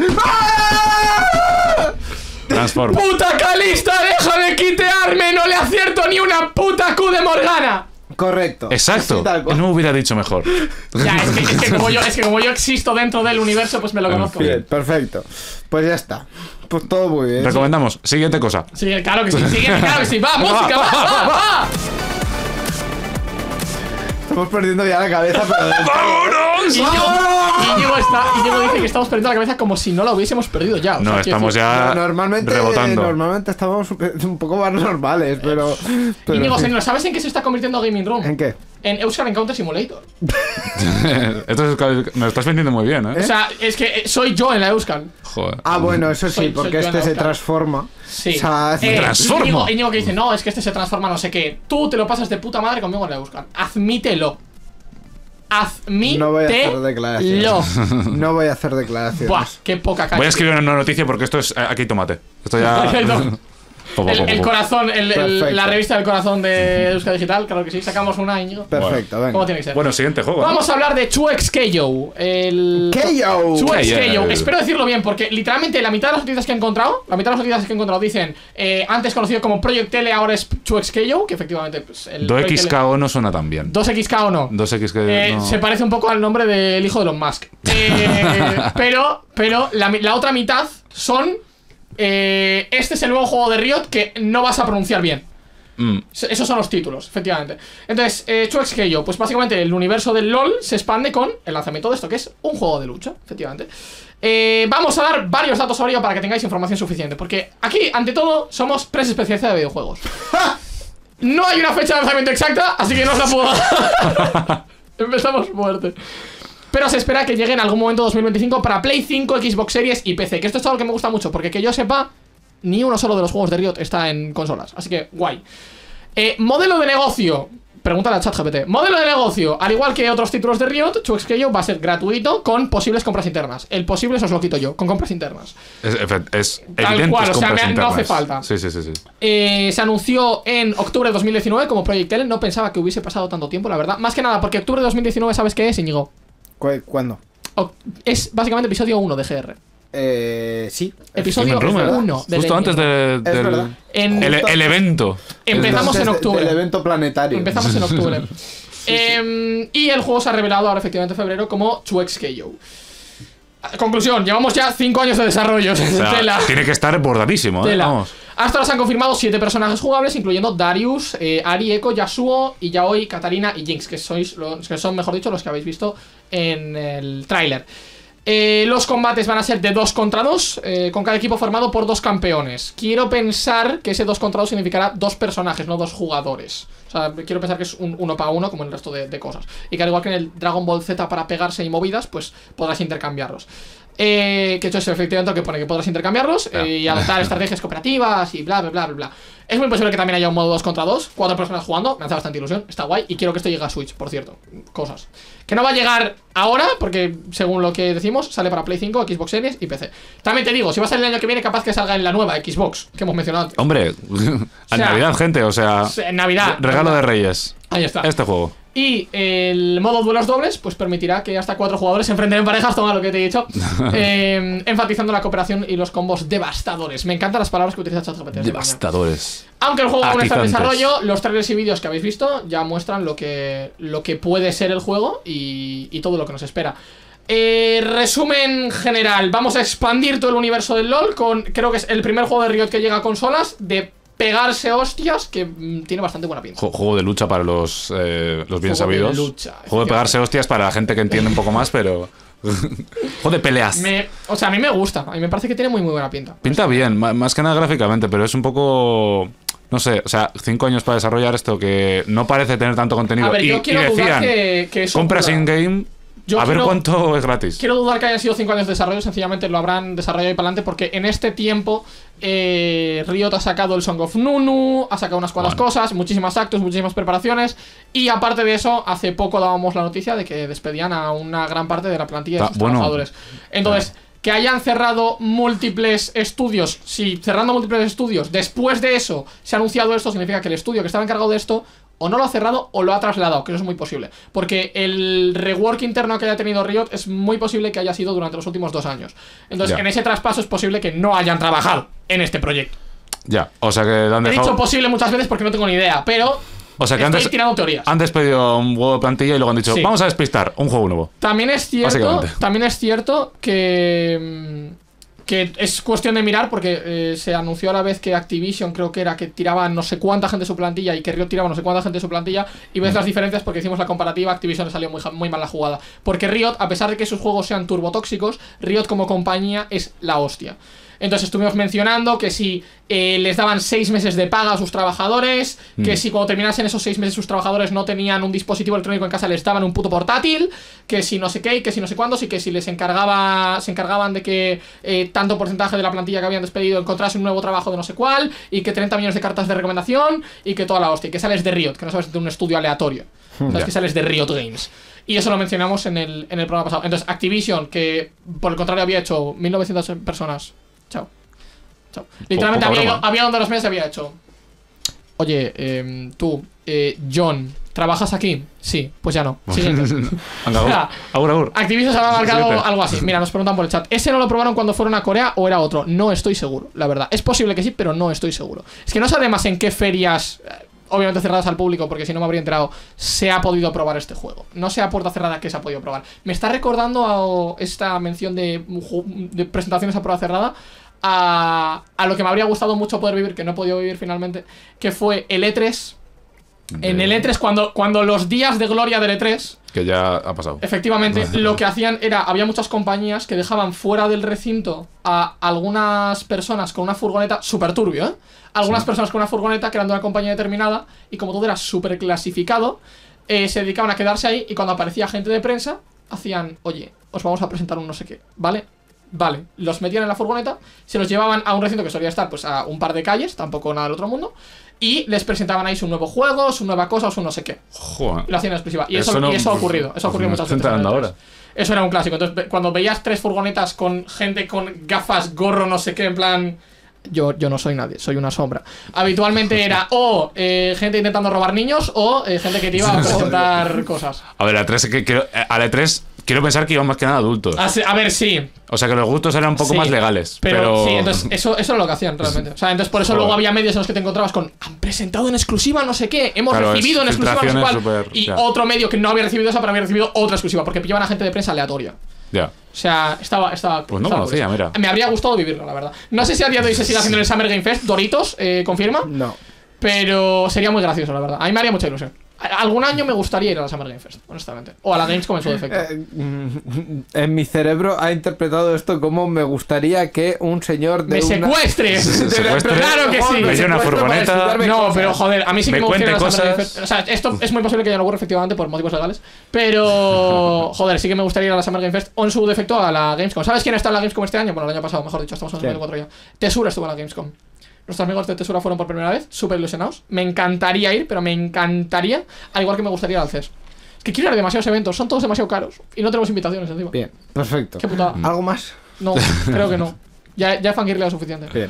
Speaker 4: Transforma.
Speaker 2: ¡Puta Calista! ¡Deja de quitearme! ¡No le acierto ni una puta Q de Morgana!
Speaker 3: Correcto.
Speaker 4: Exacto. No hubiera dicho mejor.
Speaker 2: Ya, es que como yo existo dentro del universo, pues me lo conozco.
Speaker 3: Bien, perfecto. Pues ya está. Pues todo muy bien.
Speaker 4: Recomendamos. Siguiente cosa.
Speaker 2: Sí, claro que sí. Claro que sí. ¡Va, música! ¡Va!
Speaker 3: Estamos perdiendo ya la cabeza, pero...
Speaker 4: ¡Vámonos!
Speaker 2: Íñigo dice que estamos perdiendo la cabeza como si no la hubiésemos perdido ya.
Speaker 4: No, estamos ya rebotando.
Speaker 3: Normalmente estamos un poco más normales, pero
Speaker 2: Íñigo, señor, ¿sabes en qué se está convirtiendo Gaming Room?
Speaker 3: ¿En qué?
Speaker 2: En Euskal Encounter Simulator.
Speaker 4: Me lo estás vendiendo muy bien, ¿eh?
Speaker 2: O sea, es que soy yo en la Euskal.
Speaker 4: Joder.
Speaker 3: Ah, bueno, eso sí, porque este se transforma.
Speaker 2: Sí.
Speaker 3: O sea,
Speaker 4: transforma.
Speaker 2: Íñigo que dice, no, es que este se transforma no sé qué. Tú te lo pasas de puta madre conmigo en la Euskal. Admítelo.
Speaker 3: No voy a hacer declaraciones. No voy a hacer declaraciones.
Speaker 2: Buah, qué poca caña.
Speaker 4: Voy a escribir una noticia porque esto es aquí hay tomate. Esto ya.
Speaker 2: El corazón, la revista del corazón de Euskadi Digital, claro que sí, sacamos una, Íñigo.
Speaker 3: Perfecto, venga.
Speaker 2: ¿Cómo tiene que ser?
Speaker 4: Bueno, siguiente juego.
Speaker 2: Vamos a hablar de Chuexkeyo. Chuexkeyo. Espero decirlo bien, porque literalmente la mitad de las noticias que he encontrado, dicen antes conocido como Project L, ahora es Chuexkeyo, que efectivamente pues,
Speaker 4: 2XKO no suena tan bien.
Speaker 2: 2XKO no.
Speaker 4: 2XKO no.
Speaker 2: Se parece un poco al nombre del hijo de Elon Musk. Pero la otra mitad son este es el nuevo juego de Riot que no vas a pronunciar bien. Esos son los títulos, efectivamente. Entonces, Chuexkeyo, pues básicamente el universo del LoL se expande con el lanzamiento de esto, que es un juego de lucha, efectivamente. Vamos a dar varios datos sobre ello para que tengáis información suficiente, porque aquí, ante todo, somos presa especializada de videojuegos. No hay una fecha de lanzamiento exacta, así que no os la puedo dar. Empezamos fuerte. Pero se espera que llegue en algún momento 2025 para Play 5, Xbox Series y PC. Que esto es todo lo que me gusta mucho, porque que yo sepa, ni uno solo de los juegos de Riot está en consolas. Así que, guay. Modelo de negocio. Pregúntale a ChatGPT. Modelo de negocio. Al igual que otros títulos de Riot, Chuexkeyo va a ser gratuito con posibles compras internas. El posible, eso os lo quito yo, con compras internas.
Speaker 4: Es
Speaker 2: tal
Speaker 4: evidente,
Speaker 2: cual, o sea, no
Speaker 4: internas.
Speaker 2: hace falta.
Speaker 4: Sí.
Speaker 2: Se anunció en octubre de 2019 como Project L. No pensaba que hubiese pasado tanto tiempo, la verdad. Más que nada, porque octubre de 2019, ¿sabes qué es, Íñigo?
Speaker 3: ¿Cuándo?
Speaker 2: Es básicamente episodio 1 de GR.
Speaker 3: Sí.
Speaker 2: Episodio 1 de
Speaker 4: justo antes del el evento.
Speaker 2: Empezamos en octubre.
Speaker 3: El evento planetario.
Speaker 2: Empezamos en octubre. Y el juego se ha revelado ahora efectivamente en febrero como Chuexkeyo. Conclusión, llevamos ya 5 años de desarrollo. O sea,
Speaker 4: tiene que estar bordadísimo, vamos.
Speaker 2: Hasta ahora se han confirmado 7 personajes jugables, incluyendo Darius, Ari, Echo, Yasuo, Yaoi, Katarina y Jinx, que son, mejor dicho, los que habéis visto en el tráiler. Los combates van a ser de 2 contra 2, con cada equipo formado por 2 campeones. Quiero pensar que ese 2 contra 2 significará 2 personajes, no 2 jugadores. O sea, quiero pensar que es un 1 para 1, como en el resto de cosas. Y que al igual que en el Dragon Ball Z para pegarse y movidas, pues podrás intercambiarlos. Que hecho es efectivamente lo que pone, que podrás intercambiarlos y adoptar estrategias cooperativas y bla, bla, bla, bla. Es muy posible que también haya un modo 2 contra 2, 4 personas jugando, me hace bastante ilusión, está guay. Y quiero que esto llegue a Switch, por cierto, cosas que no va a llegar ahora, porque según lo que decimos, sale para Play 5, Xbox Series y PC. También te digo, si va a salir el año que viene, capaz que salga en la nueva Xbox, que hemos mencionado antes.
Speaker 4: Hombre, a Navidad, gente, o sea,
Speaker 2: en Navidad,
Speaker 4: regalo de Reyes.
Speaker 2: Ahí está.
Speaker 4: Este juego.
Speaker 2: Y el modo duelos dobles pues permitirá que hasta 4 jugadores se enfrenten en parejas, toma lo que te he dicho, enfatizando la cooperación y los combos devastadores. Me encantan las palabras que utiliza ChatGPT.
Speaker 4: Devastadores.
Speaker 2: Aunque el juego aún está en desarrollo, los trailers y vídeos que habéis visto ya muestran lo que puede ser el juego y todo lo que nos espera. Resumen general, vamos a expandir todo el universo del LoL con, creo que es el primer juego de Riot que llega a consolas de pegarse hostias, que tiene bastante buena pinta.
Speaker 4: Juego de lucha para los bien sabidos. Juego de pegarse hostias para la gente que entiende un poco más, pero... Juego de peleas.
Speaker 2: O sea, a mí me gusta. A mí me parece que tiene muy buena pinta.
Speaker 4: Pinta bien, más que nada gráficamente, pero es un poco... No sé, o sea, 5 años para desarrollar esto que no parece tener tanto contenido.
Speaker 2: A ver, yo quiero dudar que eso
Speaker 4: compras in-game... ver cuánto es gratis.
Speaker 2: Quiero dudar que hayan sido 5 años de desarrollo. Sencillamente lo habrán desarrollado y para adelante, porque en este tiempo Riot ha sacado el Song of Nunu, ha sacado unas cuantas cosas, muchísimas actos, muchísimas preparaciones. Y aparte de eso, hace poco dábamos la noticia de que despedían a una gran parte de la plantilla de sus trabajadores. Entonces, que hayan cerrado múltiples estudios. Si cerrando múltiples estudios, después de eso se ha anunciado esto, significa que el estudio que estaba encargado de esto o no lo ha cerrado o lo ha trasladado, que eso es muy posible. Porque el rework interno que haya tenido Riot es muy posible que haya sido durante los últimos 2 años. Entonces, en ese traspaso es posible que no hayan trabajado en este proyecto.
Speaker 4: Ya, o sea que han dejado...
Speaker 2: He dicho posible muchas veces porque no tengo ni idea, pero...
Speaker 4: O sea que
Speaker 2: estoy tirando teorías.
Speaker 4: Han despedido un huevo de plantilla y luego han dicho, vamos a despistar un juego nuevo.
Speaker 2: También es cierto que es cuestión de mirar, porque se anunció a la vez que Activision, creo que era, que tiraba no sé cuánta gente de su plantilla y que Riot tiraba no sé cuánta gente de su plantilla, y ves las diferencias porque hicimos la comparativa. Activision le salió muy mal la jugada, porque Riot, a pesar de que sus juegos sean turbotóxicos, Riot como compañía es la hostia. Entonces estuvimos mencionando que si les daban 6 meses de paga a sus trabajadores, que si cuando terminasen esos 6 meses sus trabajadores no tenían un dispositivo electrónico en casa les daban un puto portátil, que si no sé qué, que si no sé cuántos, y que si se encargaban de que tanto porcentaje de la plantilla que habían despedido encontrase un nuevo trabajo de no sé cuál, y que 30 millones de cartas de recomendación, y que toda la hostia, y que sales de Riot, que no sabes de un estudio aleatorio, sabes que sales de Riot Games. Y eso lo mencionamos en el programa pasado. Entonces, Activision, que por el contrario había hecho 1900 personas. Chao. Literalmente había uno de los meses y había hecho: oye, tú, John, ¿trabajas aquí? Sí, pues ya no. Siguiente.
Speaker 4: Agur.
Speaker 2: Activision se había marcado algo así. Mira, nos preguntan por el chat: ¿ese no lo probaron cuando fueron a Corea o era otro? No estoy seguro, la verdad. Es posible que sí, pero no estoy seguro. Es que no sé además en qué ferias, obviamente cerradas al público, porque si no me habría enterado, se ha podido probar este juego. No sé a puerta cerrada que se ha podido probar. Me está recordando a esta mención de presentaciones a prueba cerrada a lo que me habría gustado mucho poder vivir, que no he podido vivir finalmente, que fue el E3. En el E3, cuando los días de gloria del E3,
Speaker 4: que ya ha pasado,
Speaker 2: efectivamente, lo que hacían era, había muchas compañías que dejaban fuera del recinto a algunas personas con una furgoneta, súper turbio, ¿eh? Algunas personas con una furgoneta que eran de una compañía determinada, y como todo era súper clasificado, se dedicaban a quedarse ahí, y cuando aparecía gente de prensa, hacían: oye, os vamos a presentar un no sé qué, ¿vale? Vale, los metían en la furgoneta, se los llevaban a un recinto que solía estar pues a un par de calles, tampoco nada del otro mundo, y les presentaban ahí su nuevo juego, su nueva cosa o su no sé qué.
Speaker 4: Joder.
Speaker 2: Y lo hacían en exclusiva. Y eso ha ocurrido. Eso ha ocurrido muchas veces.
Speaker 4: Ahora.
Speaker 2: Eso era un clásico. Entonces, cuando veías 3 furgonetas con gente con gafas, gorro, no sé qué, en plan: yo no soy nadie, soy una sombra. Habitualmente era o gente intentando robar niños o gente que te iba a presentar cosas.
Speaker 4: A ver, a la E3 quiero pensar que iban más que nada adultos.
Speaker 2: A ver, sí.
Speaker 4: O sea que los gustos eran un poco más legales.
Speaker 2: Pero sí, entonces eso era lo que hacían realmente. O sea, entonces por eso luego había medios en los que te encontrabas con: han presentado en exclusiva no sé qué, hemos recibido en exclusiva no sé cuál. Y otro medio que no había recibido esa, pero había recibido otra exclusiva, porque pillaban a gente de prensa aleatoria.
Speaker 4: Ya.
Speaker 2: O sea, estaba
Speaker 4: pues no conocía, mira.
Speaker 2: Me habría gustado vivirlo, la verdad. No sé si a día de hoy se sigue haciendo en el Summer Game Fest. Doritos, ¿confirma?
Speaker 3: No.
Speaker 2: Pero sería muy gracioso, la verdad. A mí me haría mucha ilusión. Algún año me gustaría ir a la Summer Game Fest, honestamente. O a la Gamescom en su defecto.
Speaker 3: En mi cerebro ha interpretado esto como: me gustaría que un señor de
Speaker 2: ¡me secuestre! ¡Claro que sí!
Speaker 4: Me lleve una furgoneta.
Speaker 2: No, pero joder, a mí sí que me gustaría la Summer Game Fest. O sea, esto es muy posible que ya no ocurra efectivamente por motivos legales. Pero joder, sí que me gustaría ir a la Summer Game Fest o en su defecto a la Gamescom. ¿Sabes quién está en la Gamescom este año? Bueno, el año pasado, mejor dicho, estamos en 2004 ya. Tesura estuvo en la Gamescom. Nuestros amigos de Tesura fueron por primera vez, súper ilusionados. Me encantaría ir, pero me encantaría, al igual que me gustaría ir al CES. Es que quiero ir a demasiados eventos, son todos demasiado caros. Y no tenemos invitaciones encima.
Speaker 3: Bien, perfecto.
Speaker 2: Qué putada.
Speaker 3: ¿Algo más?
Speaker 2: No, creo que no. Ya he fangirleado suficiente.
Speaker 3: Bien.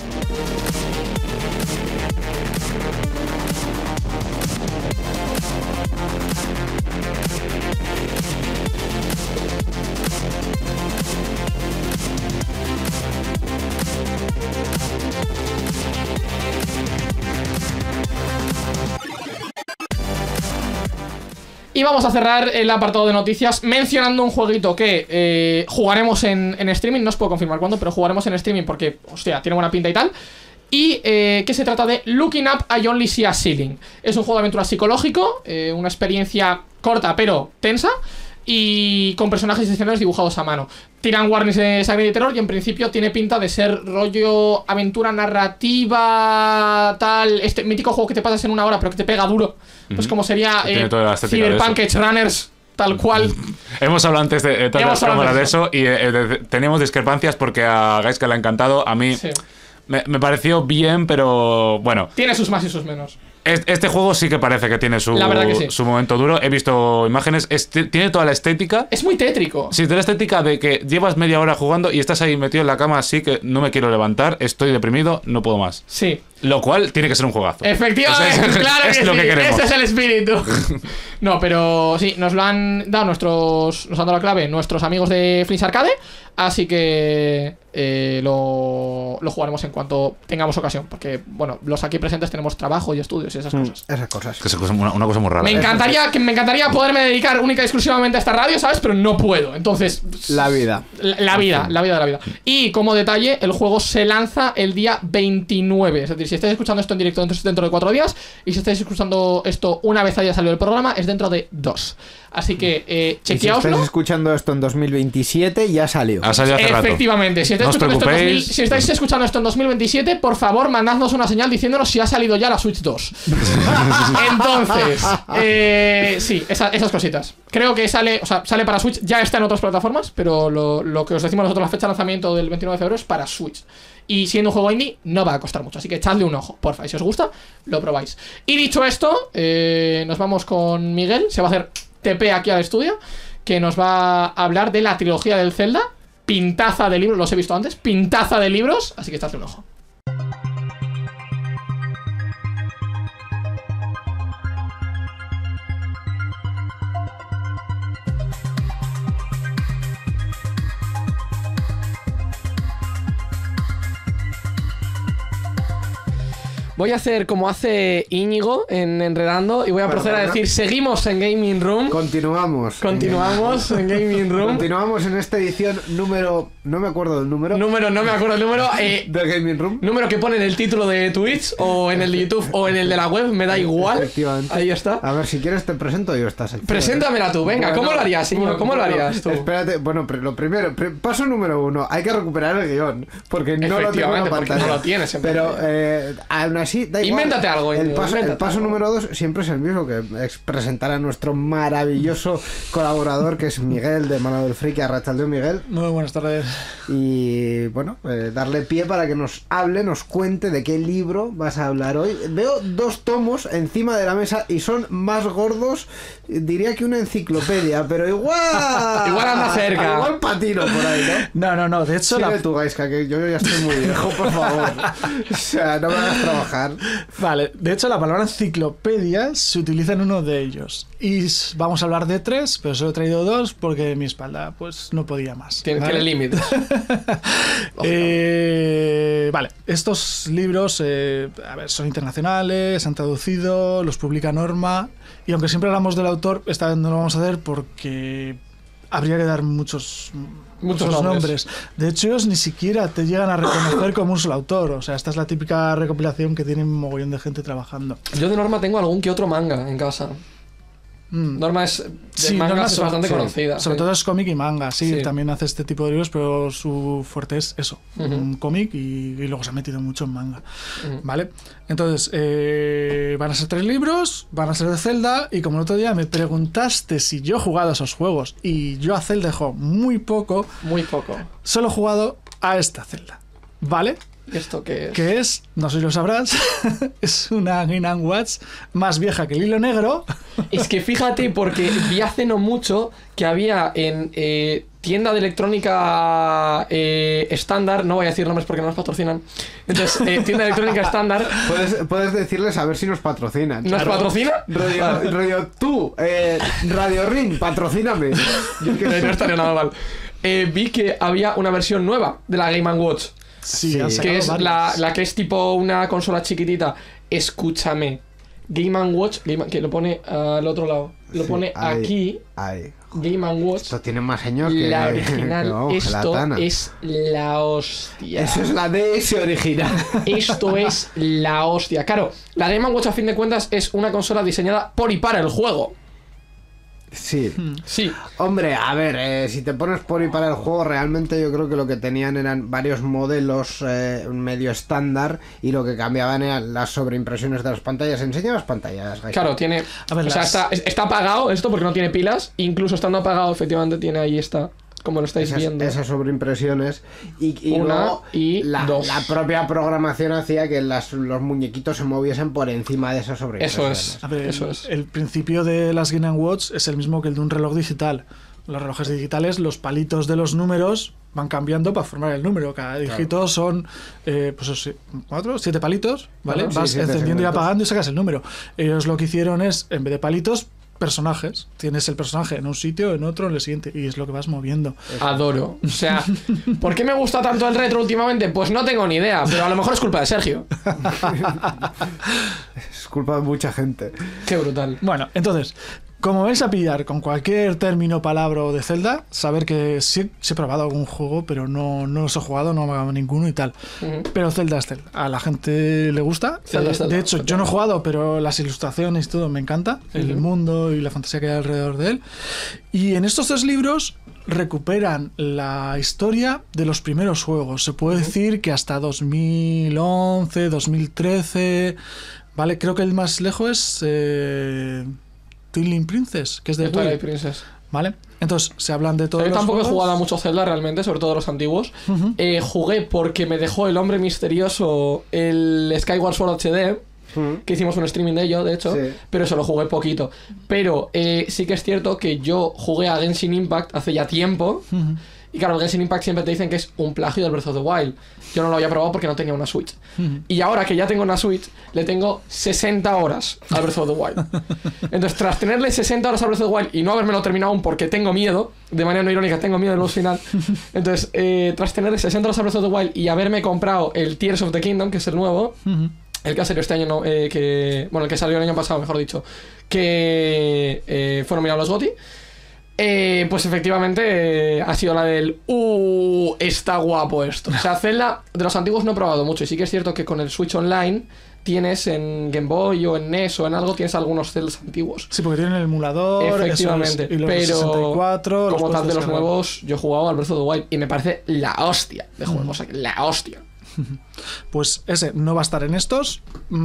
Speaker 2: Y vamos a cerrar el apartado de noticias mencionando un jueguito que jugaremos en streaming. No os puedo confirmar cuándo, pero jugaremos en streaming porque, hostia, tiene buena pinta y tal. Y que se trata de Looking Up, I Only See a Ceiling. Es un juego de aventura psicológico, una experiencia corta pero tensa, y con personajes y escenarios dibujados a mano. Tiran warnings de sangre y de terror, y en principio tiene pinta de ser rollo aventura narrativa, tal, este mítico juego que te pasas en una hora pero que te pega duro. Pues como sería Cyberpunk Edge Runners, tal cual.
Speaker 4: Hemos hablado antes de eso y teníamos discrepancias porque a Gaiska le ha encantado. A mí me pareció bien, pero bueno.
Speaker 2: Tiene sus más y sus menos.
Speaker 4: Este juego sí que parece que tiene su momento duro. He visto imágenes, tiene toda la estética.
Speaker 2: Es muy tétrico.
Speaker 4: Sí, toda la estética de que llevas media hora jugando y estás ahí metido en la cama así que no me quiero levantar, estoy deprimido, no puedo más.
Speaker 2: Sí.
Speaker 4: Lo cual tiene que ser un juegazo.
Speaker 2: Efectivamente,
Speaker 4: o sea,
Speaker 2: claro que
Speaker 4: es lo que queremos.
Speaker 2: Ese es el espíritu. No, pero sí, nos lo han dado nos han dado la clave nuestros amigos de Flinch Arcade. Así que lo jugaremos en cuanto tengamos ocasión. Porque, bueno, los aquí presentes tenemos trabajo y estudios. y esas cosas.
Speaker 3: Esas cosas.
Speaker 4: Que es una cosa muy rara.
Speaker 2: Me encantaría poderme dedicar única y exclusivamente a esta radio, ¿sabes? Pero no puedo. Entonces,
Speaker 3: la vida.
Speaker 2: La vida de la vida. Y como detalle, el juego se lanza el día 29. Es decir, si estáis escuchando esto en directo, entonces dentro de 4 días. Y si estáis escuchando esto una vez haya salido el programa, es dentro de 2. Así que chequeaoslo.
Speaker 3: Si estáis escuchando esto en 2027, ya salió.
Speaker 4: Ha salido hace rato.
Speaker 2: Efectivamente. Si estáis escuchando esto en 2027, por favor, mandadnos una señal diciéndonos si ha salido ya la Switch 2. Entonces, sí, esas cositas. Creo que sale para Switch. Ya está en otras plataformas, pero lo que os decimos nosotros, la fecha de lanzamiento del 29 de febrero es para Switch. Y siendo un juego indie, no va a costar mucho. Así que echadle un ojo, porfa. Y si os gusta, lo probáis. Y dicho esto, nos vamos con Miguel. Se va a hacer TP aquí al estudio, que nos va a hablar de la trilogía del Zelda. Pintaza de libros, los he visto antes. Pintaza de libros, así que echadle un ojo. Voy a hacer como hace Íñigo en Enredando y voy a proceder a decir: seguimos en Gaming Room.
Speaker 3: Continuamos en Gaming Room. Continuamos en esta edición número... No me acuerdo del número.
Speaker 2: No me acuerdo el número.
Speaker 3: Del Gaming Room.
Speaker 2: Número que pone en el título de Twitch o en el de YouTube o en el de la web, me da igual.
Speaker 3: Efectivamente.
Speaker 2: Ahí está.
Speaker 3: A ver, si quieres te presento yo esta sección.
Speaker 2: Preséntamela tú, venga.
Speaker 3: Bueno,
Speaker 2: ¿cómo lo harías, Íñigo? ¿Cómo lo harías tú?
Speaker 3: Espérate, bueno, lo primero, paso número 1, hay que recuperar el guión, porque no lo tengo en la pantalla.
Speaker 2: No lo tienes,
Speaker 3: pero aún así, da igual.
Speaker 2: Invéntate algo.
Speaker 3: El paso número 2 siempre es el mismo, que es presentar a nuestro maravilloso colaborador, que es Miguel, de Mano del Friki. Arrachaldeón, Miguel.
Speaker 5: Muy buenas tardes.
Speaker 3: Y bueno, darle pie para que nos cuente de qué libro vas a hablar hoy. Veo 2 tomos encima de la mesa y son más gordos, diría que una enciclopedia, pero igual
Speaker 2: anda cerca.
Speaker 3: Igual patino por ahí, ¿no?
Speaker 5: No, de hecho
Speaker 3: tu Gaiska, que yo ya estoy muy viejo, por favor. O sea, no me hagas trabajar.
Speaker 5: Vale, de hecho la palabra enciclopedia se utiliza en uno de ellos. Y vamos a hablar de 3, pero solo he traído 2 porque mi espalda pues no podía más.
Speaker 2: Tiene límites.
Speaker 5: Vale, estos libros son internacionales, se han traducido, los publica Norma, y aunque siempre hablamos del autor, esta vez no lo vamos a hacer porque habría que dar muchos nombres. De hecho, ellos ni siquiera te llegan a reconocer como un solo autor. O sea, esta es la típica recopilación que tiene un mogollón de gente trabajando.
Speaker 2: Yo de Norma tengo algún que otro manga en casa. Norma es bastante conocida.
Speaker 5: Sobre todo es cómic y manga, sí. También hace este tipo de libros, pero su fuerte es eso, un cómic y luego se ha metido mucho en manga. ¿Vale? Entonces, van a ser 3 libros, van a ser de Zelda, y como el otro día me preguntaste si yo he jugado a esos juegos, y yo a Zelda he jugado muy poco. Solo he jugado a esta Zelda, ¿vale?
Speaker 2: ¿Y esto qué es?
Speaker 5: Que es, no sé si lo sabrás, es una Game & Watch más vieja que el hilo negro.
Speaker 2: Es que fíjate, porque vi hace no mucho que había en tienda de electrónica estándar, no voy a decir nombres porque no nos patrocinan, entonces tienda de electrónica estándar.
Speaker 3: Puedes decirles a ver si nos patrocinan.
Speaker 2: ¿Nos patrocina?
Speaker 3: Radio Ring, patrocíname.
Speaker 2: No estaría nada mal. Vi que había una versión nueva de la Game & Watch.
Speaker 5: Sí,
Speaker 2: que es la que es tipo una consola chiquitita. Escúchame, Game & Watch, que lo pone al otro lado, lo pone aquí. Game & Watch.
Speaker 3: Esto tiene más señor que
Speaker 2: la original. Esto
Speaker 3: la
Speaker 2: es la hostia.
Speaker 3: Eso es la DS original.
Speaker 2: Esto es la hostia. Claro, la Game & Watch a fin de cuentas es una consola diseñada por y para el juego.
Speaker 3: Sí.
Speaker 2: Sí.
Speaker 3: Hombre, a ver, si te pones por y para el juego, realmente yo creo que lo que tenían eran varios modelos medio estándar, y lo que cambiaban eran las sobreimpresiones de las pantallas. Enseña las pantallas, Gaiska.
Speaker 2: Claro, tiene...
Speaker 5: A ver,
Speaker 2: o sea, está apagado esto porque no tiene pilas. Incluso estando apagado, efectivamente, tiene ahí esta... Como lo estáis viendo.
Speaker 3: Esas sobreimpresiones. Y
Speaker 2: una
Speaker 3: luego
Speaker 2: y
Speaker 3: la propia programación hacía que los muñequitos se moviesen por encima de esas sobreimpresiones.
Speaker 5: Eso es. El principio de las Game & Watch es el mismo que el de un reloj digital. Los relojes digitales, los palitos de los números van cambiando para formar el número. Cada dígito son 4, 7 palitos, ¿vale? Vas encendiendo y apagando y sacas el número. Ellos lo que hicieron es, en vez de palitos, personajes. Tienes el personaje en un sitio, en otro, en el siguiente, y es lo que vas moviendo.
Speaker 2: Adoro. O sea, ¿por qué me gusta tanto el retro últimamente? Pues no tengo ni idea, pero a lo mejor es culpa de Sergio.
Speaker 3: Es culpa de mucha gente.
Speaker 2: Qué brutal.
Speaker 5: Bueno, entonces, como vais a pillar con cualquier término, palabra de Zelda, saber que sí he probado algún juego, pero no los he jugado, no me hago ninguno y tal. Pero Zelda es Zelda. A la gente le gusta.
Speaker 2: Zelda es Zelda.
Speaker 5: De hecho, yo no he jugado, pero las ilustraciones y todo me encanta. El mundo y la fantasía que hay alrededor de él. Y en estos 3 libros recuperan la historia de los primeros juegos. Se puede decir que hasta 2011, 2013... Vale, creo que el más lejos es... Twilight Princess, que es de
Speaker 2: Twilight Princess.
Speaker 5: ¿Vale? Entonces, se hablan de todo.
Speaker 2: Yo tampoco he jugado a mucho Zelda realmente, sobre todo los antiguos. Jugué porque me dejó el hombre misterioso el Skyward Sword HD, que hicimos un streaming de ello, de hecho, sí. Pero eso lo jugué poquito. Pero sí que es cierto que yo jugué a Genshin Impact hace ya tiempo. Y claro, el Genshin Impact siempre te dicen que es un plagio del Breath of the Wild. Yo no lo había probado porque no tenía una Switch. Y ahora que ya tengo una Switch, le tengo 60 horas al Breath of the Wild. Entonces, tras tenerle 60 horas al Breath of the Wild y no habérmelo terminado aún porque tengo miedo, de manera no irónica, tengo miedo del boss final. Entonces, tras tenerle 60 horas al Breath of the Wild y haberme comprado el Tears of the Kingdom, que es el nuevo, el que ha salido este año, no, el que salió el año pasado, mejor dicho, que fueron mirar los GOTY. Pues efectivamente ha sido la del está guapo esto. O sea, Zelda de los antiguos no he probado mucho. Y sí que es cierto que con el Switch Online tienes en Game Boy o en NES o en algo, tienes algunos Zeldas antiguos.
Speaker 5: Sí, porque tienen el emulador.
Speaker 2: Efectivamente.
Speaker 5: Y los
Speaker 2: pero
Speaker 5: 64,
Speaker 2: como tal de los nuevos, yo he jugado al Breath of the Wild y me parece la hostia de juegos. La hostia.
Speaker 5: Pues ese no va a estar en estos,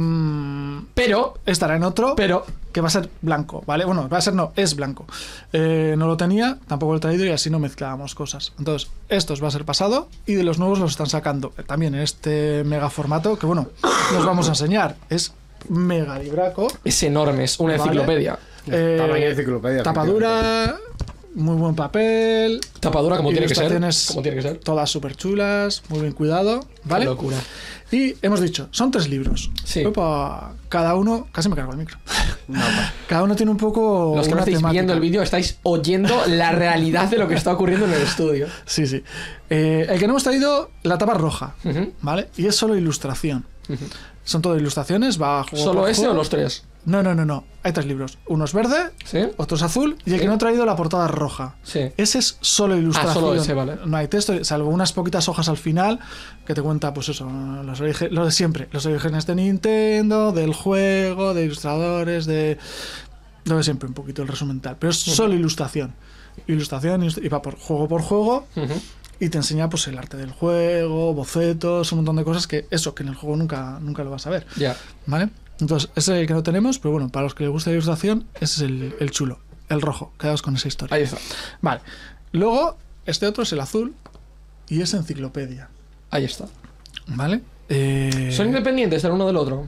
Speaker 2: pero
Speaker 5: estará en otro,
Speaker 2: pero
Speaker 5: que va a ser blanco, ¿vale? Bueno, va a ser no, es blanco. No lo tenía, tampoco lo he traído y así no mezclábamos cosas. Entonces, estos va a ser pasado y de los nuevos los están sacando también en este mega formato que, bueno, nos vamos a enseñar. Es mega libraco.
Speaker 2: Es enorme, es una enciclopedia.
Speaker 3: Tamaño enciclopedia.
Speaker 5: Tapadura... Muy buen papel.
Speaker 2: Tapadura como tiene que ser.
Speaker 5: Todas súper chulas, muy bien cuidado, ¿vale?
Speaker 2: Qué locura.
Speaker 5: Y hemos dicho, son 3 libros.
Speaker 2: Sí.
Speaker 5: Opa, cada uno... Casi me cargo el micro. Cada uno tiene un poco...
Speaker 2: Los que no estáis viendo el vídeo estáis oyendo la realidad de lo que está ocurriendo en el estudio.
Speaker 5: Sí, sí. El que no hemos traído, la tapa roja, ¿vale? Y es solo ilustración. Son todo ilustraciones, va a juego.
Speaker 2: ¿Solo ese o los 3?
Speaker 5: No. Hay 3 libros. Uno es verde,
Speaker 2: ¿sí?
Speaker 5: Otro es azul y el que no he traído la portada es roja.
Speaker 2: Sí.
Speaker 5: Ese es solo ilustración.
Speaker 2: Solo ese, vale.
Speaker 5: No hay texto, salvo unas poquitas hojas al final que te cuenta, pues eso, lo de siempre. Los orígenes de Nintendo, del juego, de ilustradores, de... Lo de siempre, un poquito el resumen tal. Pero es solo ilustración. Ilustración y va por juego. Y te enseña pues el arte del juego, bocetos, un montón de cosas que en el juego nunca lo vas a ver.
Speaker 2: Ya.
Speaker 5: ¿Vale? Entonces, ese es el que no tenemos, pero bueno, para los que les gusta la ilustración, ese es el chulo, el rojo. Quedaos con esa historia.
Speaker 2: Ahí está.
Speaker 5: Vale. Luego, este otro es el azul y es enciclopedia.
Speaker 2: Ahí está.
Speaker 5: ¿Vale?
Speaker 2: ¿Son independientes el uno del otro?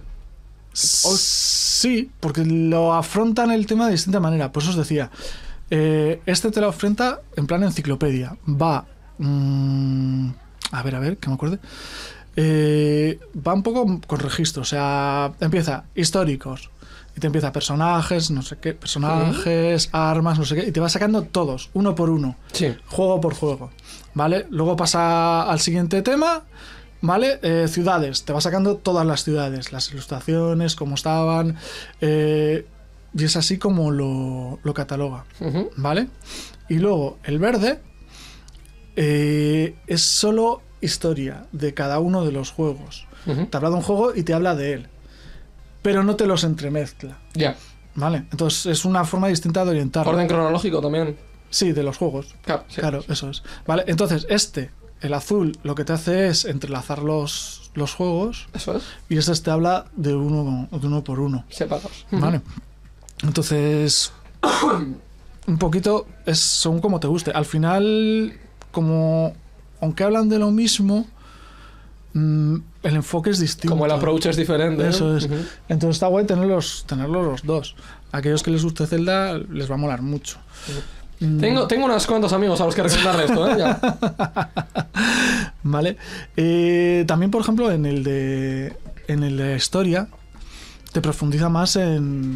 Speaker 5: Sí, porque lo afrontan el tema de distinta manera. Por eso os decía, este te lo afronta en plan enciclopedia. Va... a ver, que me acuerde. Va un poco con registro, o sea, empieza históricos y te empieza personajes, no sé qué, armas, no sé qué, y te va sacando todos, uno por uno, juego por juego, ¿vale? Luego pasa al siguiente tema, ¿vale? Ciudades, te va sacando todas las ciudades, las ilustraciones, cómo estaban, y es así como lo cataloga, ¿vale? Y luego el verde es solo historia de cada uno de los juegos. Te habla de un juego y te habla de él, pero no te los entremezcla.
Speaker 2: Ya.
Speaker 5: ¿Vale? Entonces es una forma distinta de orientarlo.
Speaker 2: ¿Orden cronológico también?
Speaker 5: Sí, de los juegos. Claro, eso es. Vale, entonces el azul, lo que te hace es entrelazar los juegos.
Speaker 2: Eso es.
Speaker 5: Y te habla de uno por uno.
Speaker 2: Separados.
Speaker 5: Vale. Entonces, un poquito según como te guste. Al final, aunque hablan de lo mismo, el enfoque es distinto.
Speaker 2: Como el approach es diferente.
Speaker 5: Eso es. Entonces está guay tenerlos los dos. A aquellos que les guste Zelda les va a molar mucho.
Speaker 2: Tengo unos cuantos amigos a los que recomendarle esto, ¿eh? Ya.
Speaker 5: Vale. También, por ejemplo, en el de historia, te profundiza más en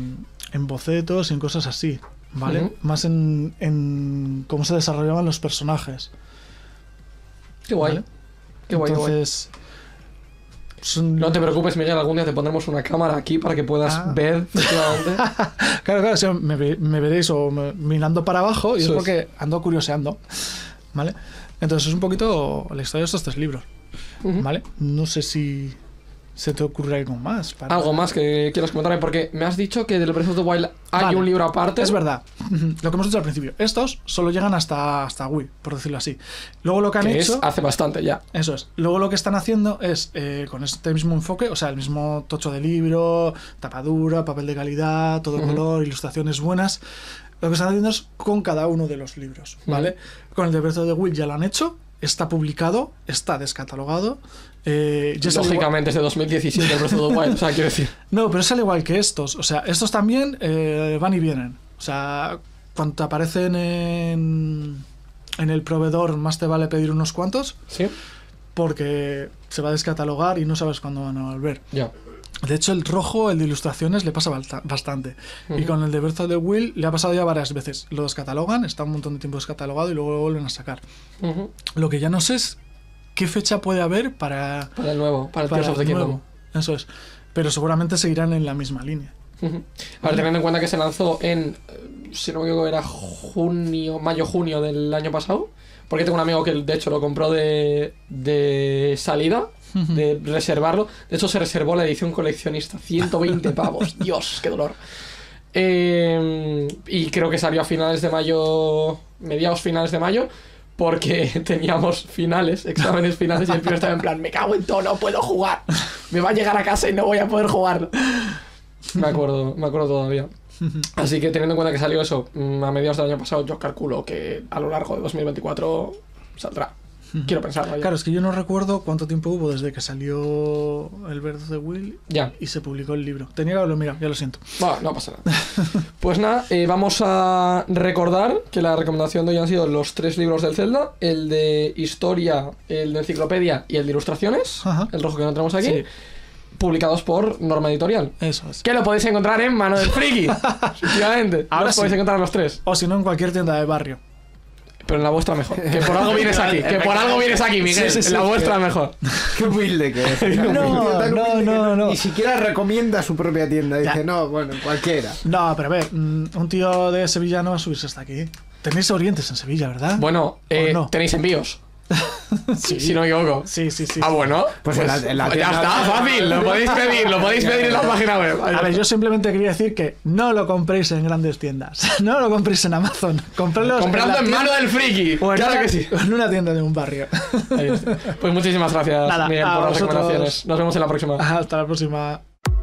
Speaker 5: bocetos y en cosas así, ¿vale? Más en cómo se desarrollaban los personajes.
Speaker 2: Qué guay.
Speaker 5: ¿Vale?
Speaker 2: Qué guay.
Speaker 5: Entonces,
Speaker 2: no te preocupes, Miguel, algún día te pondremos una cámara aquí para que puedas ver efectivamente.
Speaker 5: Claro, si me veréis o mirando para abajo y es porque ando curioseando, ¿vale? Entonces es un poquito la historia de estos 3 libros, ¿vale? No sé si se te ocurre algo más.
Speaker 2: Algo más que quieras comentarme, porque me has dicho que del Breath of the Wild hay un libro aparte.
Speaker 5: Es verdad, lo que hemos dicho al principio. Estos solo llegan hasta Wii, por decirlo así. Luego lo que han hecho...
Speaker 2: hace bastante ya.
Speaker 5: Eso es. Luego lo que están haciendo es, con este mismo enfoque, o sea, el mismo tocho de libro, tapadura, papel de calidad, todo color, ilustraciones buenas. Lo que están haciendo es con cada uno de los libros, ¿vale? Con el de Breath of the Wild ya lo han hecho, está publicado, está descatalogado.
Speaker 2: Lógicamente es de 2017 el Breath of the Wild, o sea, quiero decir.
Speaker 5: No, pero es al igual que estos. O sea, estos también van y vienen. O sea, cuando aparecen en el proveedor, más te vale pedir unos cuantos.
Speaker 2: Sí.
Speaker 5: Porque se va a descatalogar y no sabes cuándo van a volver.
Speaker 2: Ya.
Speaker 5: De hecho, el rojo, el de ilustraciones, le pasa bastante. Y con el de Breath of the Wild le ha pasado ya varias veces. Lo descatalogan, está un montón de tiempo descatalogado y luego lo vuelven a sacar. Lo que ya no sé es qué fecha puede haber para
Speaker 2: el nuevo, para el Tears of the Kingdom.
Speaker 5: Eso es. Pero seguramente seguirán en la misma línea.
Speaker 2: A ver, teniendo en cuenta que se lanzó en, si no me equivoco, era mayo-junio del año pasado. Porque tengo un amigo que de hecho lo compró de salida, de reservarlo. De hecho se reservó la edición coleccionista, 120 pavos. Dios, qué dolor. Y creo que salió a finales de mayo, mediados finales de mayo, porque teníamos exámenes finales, y el primero estaba en plan, me cago en todo, no puedo jugar. Me va a llegar a casa y no voy a poder jugar. Me acuerdo todavía. Así que teniendo en cuenta que salió eso a mediados del año pasado, yo calculo que a lo largo de 2024 saldrá. Quiero pensarlo ya.
Speaker 5: Claro, es que yo no recuerdo cuánto tiempo hubo desde que salió el Breath of the Wild y se publicó el libro. Tenía que haberlo mirado, ya lo siento.
Speaker 2: Bueno, no pasa nada. Pues nada, vamos a recordar que la recomendación de hoy han sido los 3 libros del Zelda: el de historia, el de enciclopedia y el de ilustraciones, el rojo que no tenemos aquí. Publicados por Norma Editorial.
Speaker 5: Eso es.
Speaker 2: Que lo podéis encontrar en Mano del Friki. Efectivamente. Ahora los podéis encontrar los 3.
Speaker 5: O si no, en cualquier tienda de barrio.
Speaker 2: Pero en la vuestra mejor. Que por algo vienes aquí. Que por algo vienes aquí, Miguel. En la vuestra mejor.
Speaker 3: Qué humilde que es.
Speaker 5: No.
Speaker 3: Ni siquiera recomienda su propia tienda. Dice, no, bueno, cualquiera.
Speaker 5: No, pero a ver, un tío de Sevilla no va a subirse hasta aquí. Tenéis Orientes en Sevilla, ¿verdad?
Speaker 2: Bueno, tenéis envíos.
Speaker 5: Sí.
Speaker 2: Si no me equivoco.
Speaker 5: Sí.
Speaker 2: Ah, bueno.
Speaker 3: Pues en la
Speaker 2: ya
Speaker 3: tienda...
Speaker 2: está, fácil. Lo podéis pedir en la página web.
Speaker 5: A ver, yo simplemente quería decir que no lo compréis en grandes tiendas. No lo compréis en Amazon. Compradlo
Speaker 2: en Mano del Friki. Claro que sí.
Speaker 5: En una tienda de un barrio.
Speaker 2: Ahí está. Pues muchísimas gracias, Miguel, por las recomendaciones. Nos vemos en la próxima.
Speaker 5: Hasta la próxima.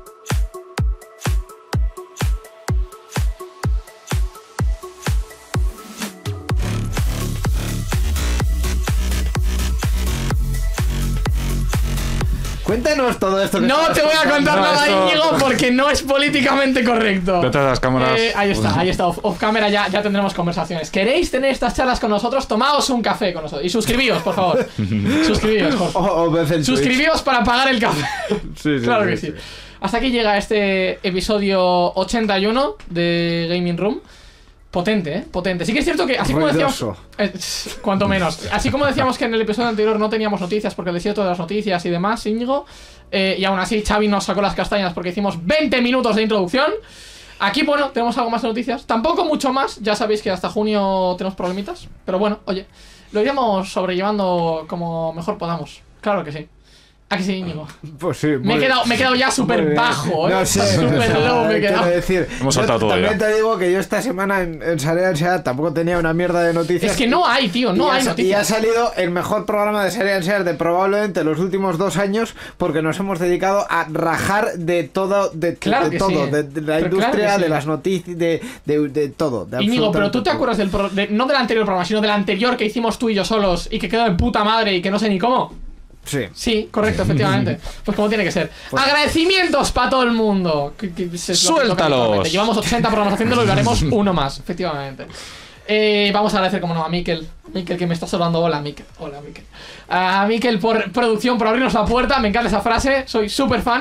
Speaker 3: Cuéntanos todo esto.
Speaker 2: No te voy a contar nada, Íñigo, porque no es políticamente correcto.
Speaker 4: Vete a las cámaras.
Speaker 2: Ahí está. Off cámara ya tendremos conversaciones. ¿Queréis tener estas charlas con nosotros? Tomaos un café con nosotros. Y suscribíos, por favor. Suscribíos, por favor. Suscribíos para pagar el café.
Speaker 3: Sí,
Speaker 2: claro que sí. Hasta aquí llega este episodio 81 de Gaming Room. Potente, potente. Sí que es cierto que, así como decíamos... cuanto menos. Así como decíamos que en el episodio anterior no teníamos noticias porque decía todas las noticias y demás, Íñigo, y aún así Xavi nos sacó las castañas porque hicimos 20 minutos de introducción. Aquí, bueno, tenemos algo más de noticias. Tampoco mucho más. Ya sabéis que hasta junio tenemos problemitas. Pero bueno, oye, lo iremos sobrellevando como mejor podamos. Claro que sí. ¿A que sí, Íñigo?
Speaker 3: Pues sí.
Speaker 2: Me he quedado ya súper bajo, ¿eh?
Speaker 3: No sé.
Speaker 2: Súper low me he quedado.
Speaker 3: Decir,
Speaker 4: hemos saltado todo
Speaker 3: también
Speaker 4: ya.
Speaker 3: Te digo que yo esta semana en Serie tampoco tenía una mierda de noticias.
Speaker 2: Es que no hay, tío, no hay noticias.
Speaker 3: Y ha salido el mejor programa de Serie de probablemente los últimos 2 años, porque nos hemos dedicado a rajar de todo, de todo, de la industria, de las noticias, de todo.
Speaker 2: Íñigo, pero tú te acuerdas no del anterior programa, sino del anterior que hicimos tú y yo solos y que quedó de puta madre y que no sé ni cómo. Sí, correcto, efectivamente. Pues como tiene que ser. Agradecimientos para todo el mundo.
Speaker 4: Suéltalos.
Speaker 2: Llevamos 80 programas haciéndolo y lo haremos uno más, efectivamente. Vamos a agradecer, como no, a Miquel, que me está saludando. Hola, Miquel. A Miquel por producción, por abrirnos la puerta. Me encanta esa frase, soy súper fan.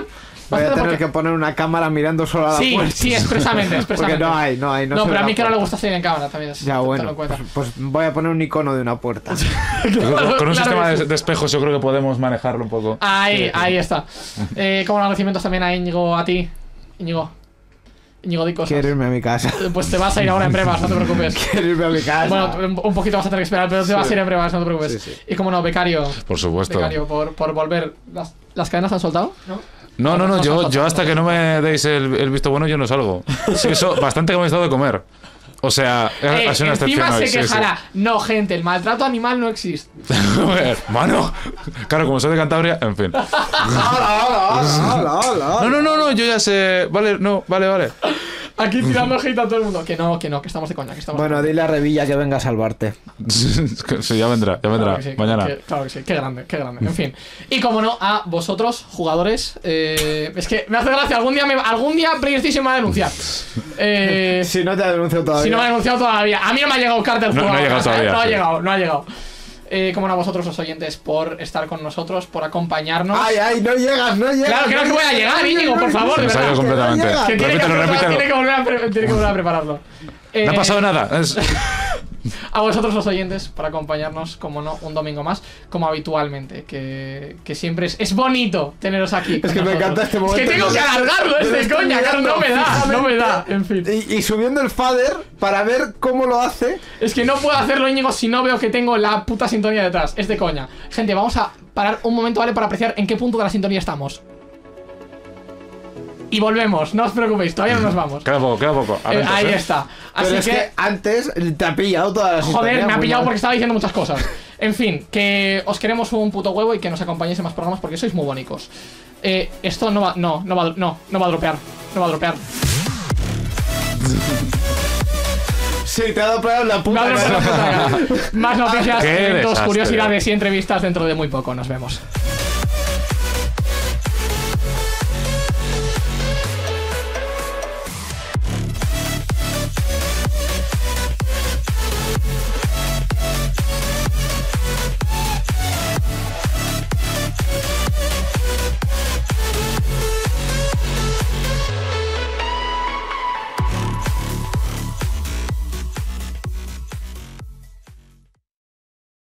Speaker 3: Voy a tener que poner una cámara mirando solo a la puerta.
Speaker 2: Sí, expresamente.
Speaker 3: Porque no hay.
Speaker 2: No, pero a mí que no le gusta salir en cámara también.
Speaker 3: Ya, bueno, pues voy a poner un icono de una puerta.
Speaker 4: Con un sistema de espejos yo creo que podemos manejarlo un poco.
Speaker 2: Ahí está. Como agradecimientos también a Íñigo, a ti. Íñigo Dicos.
Speaker 3: Quiero irme a mi casa.
Speaker 2: Pues te vas a ir ahora en brevas, no te preocupes.
Speaker 3: Quiero irme a mi casa.
Speaker 2: Bueno, un poquito vas a tener que esperar, pero te vas a ir en brevas, no te preocupes.
Speaker 3: Sí.
Speaker 2: Y como no, becario.
Speaker 4: Por supuesto.
Speaker 2: Becario, por volver. ¿Las cadenas han soltado?
Speaker 4: No, yo hasta que no me deis el visto bueno yo no salgo. Sí, eso, bastante que me he estado de comer. O sea, ha sido una excepción
Speaker 2: encima
Speaker 4: hoy.
Speaker 2: se quejará. No, gente, el maltrato animal no existe.
Speaker 4: Mano, claro, como soy de Cantabria, en fin.
Speaker 3: ¡Hala!
Speaker 4: No, yo ya sé. Vale.
Speaker 2: Aquí tirando hate a todo el mundo. Que no, que estamos de coña.
Speaker 3: Bueno, dile a Revilla que venga a salvarte.
Speaker 4: Sí, ya vendrá.
Speaker 2: Claro que sí,
Speaker 4: mañana.
Speaker 2: Claro que sí, qué grande. En fin. Y como no, a vosotros, jugadores. Es que me hace gracia. Algún día PlayStation me va a denunciar.
Speaker 3: Si no te ha denunciado todavía.
Speaker 2: Si no me ha denunciado todavía. A mí no me ha llegado cartel juego.
Speaker 4: No ha llegado todavía.
Speaker 2: No ha llegado. Como no, a vosotros los oyentes por estar con nosotros, por acompañarnos.
Speaker 3: ¡Ay, no llegas!
Speaker 2: Claro que no voy a llegar, Íñigo, por favor, de
Speaker 4: Se
Speaker 2: verdad.
Speaker 4: completamente.
Speaker 2: Que tiene que
Speaker 4: Repítelo.
Speaker 2: volver a prepararlo.
Speaker 4: No ha pasado nada.
Speaker 2: A vosotros los oyentes por acompañarnos, como no, un domingo más, como habitualmente, que siempre es bonito teneros aquí.
Speaker 3: Es que me encanta este momento.
Speaker 2: Es que tengo que alargarlo coña, claro, no me da, en fin.
Speaker 3: Y subiendo el fader para ver cómo lo hace.
Speaker 2: Es que no puedo hacerlo, Íñigo, si no veo que tengo la puta sintonía detrás. Es de coña. Gente, vamos a parar un momento, ¿vale? Para apreciar en qué punto de la sintonía estamos. Y volvemos, no os preocupéis, todavía no nos vamos.
Speaker 4: Queda poco.
Speaker 2: Ahí está. Así
Speaker 3: Pero es que antes te ha pillado toda la sintonía.
Speaker 2: Joder, me ha pillado porque estaba diciendo muchas cosas. En fin, que os queremos un puto huevo y que nos acompañéis en más programas porque sois muy bonitos. Esto no va a dropear.
Speaker 3: Sí, te ha dropeado la puta.
Speaker 2: Más noticias, eventos,
Speaker 4: desastre.
Speaker 2: curiosidades y entrevistas dentro de muy poco. Nos vemos.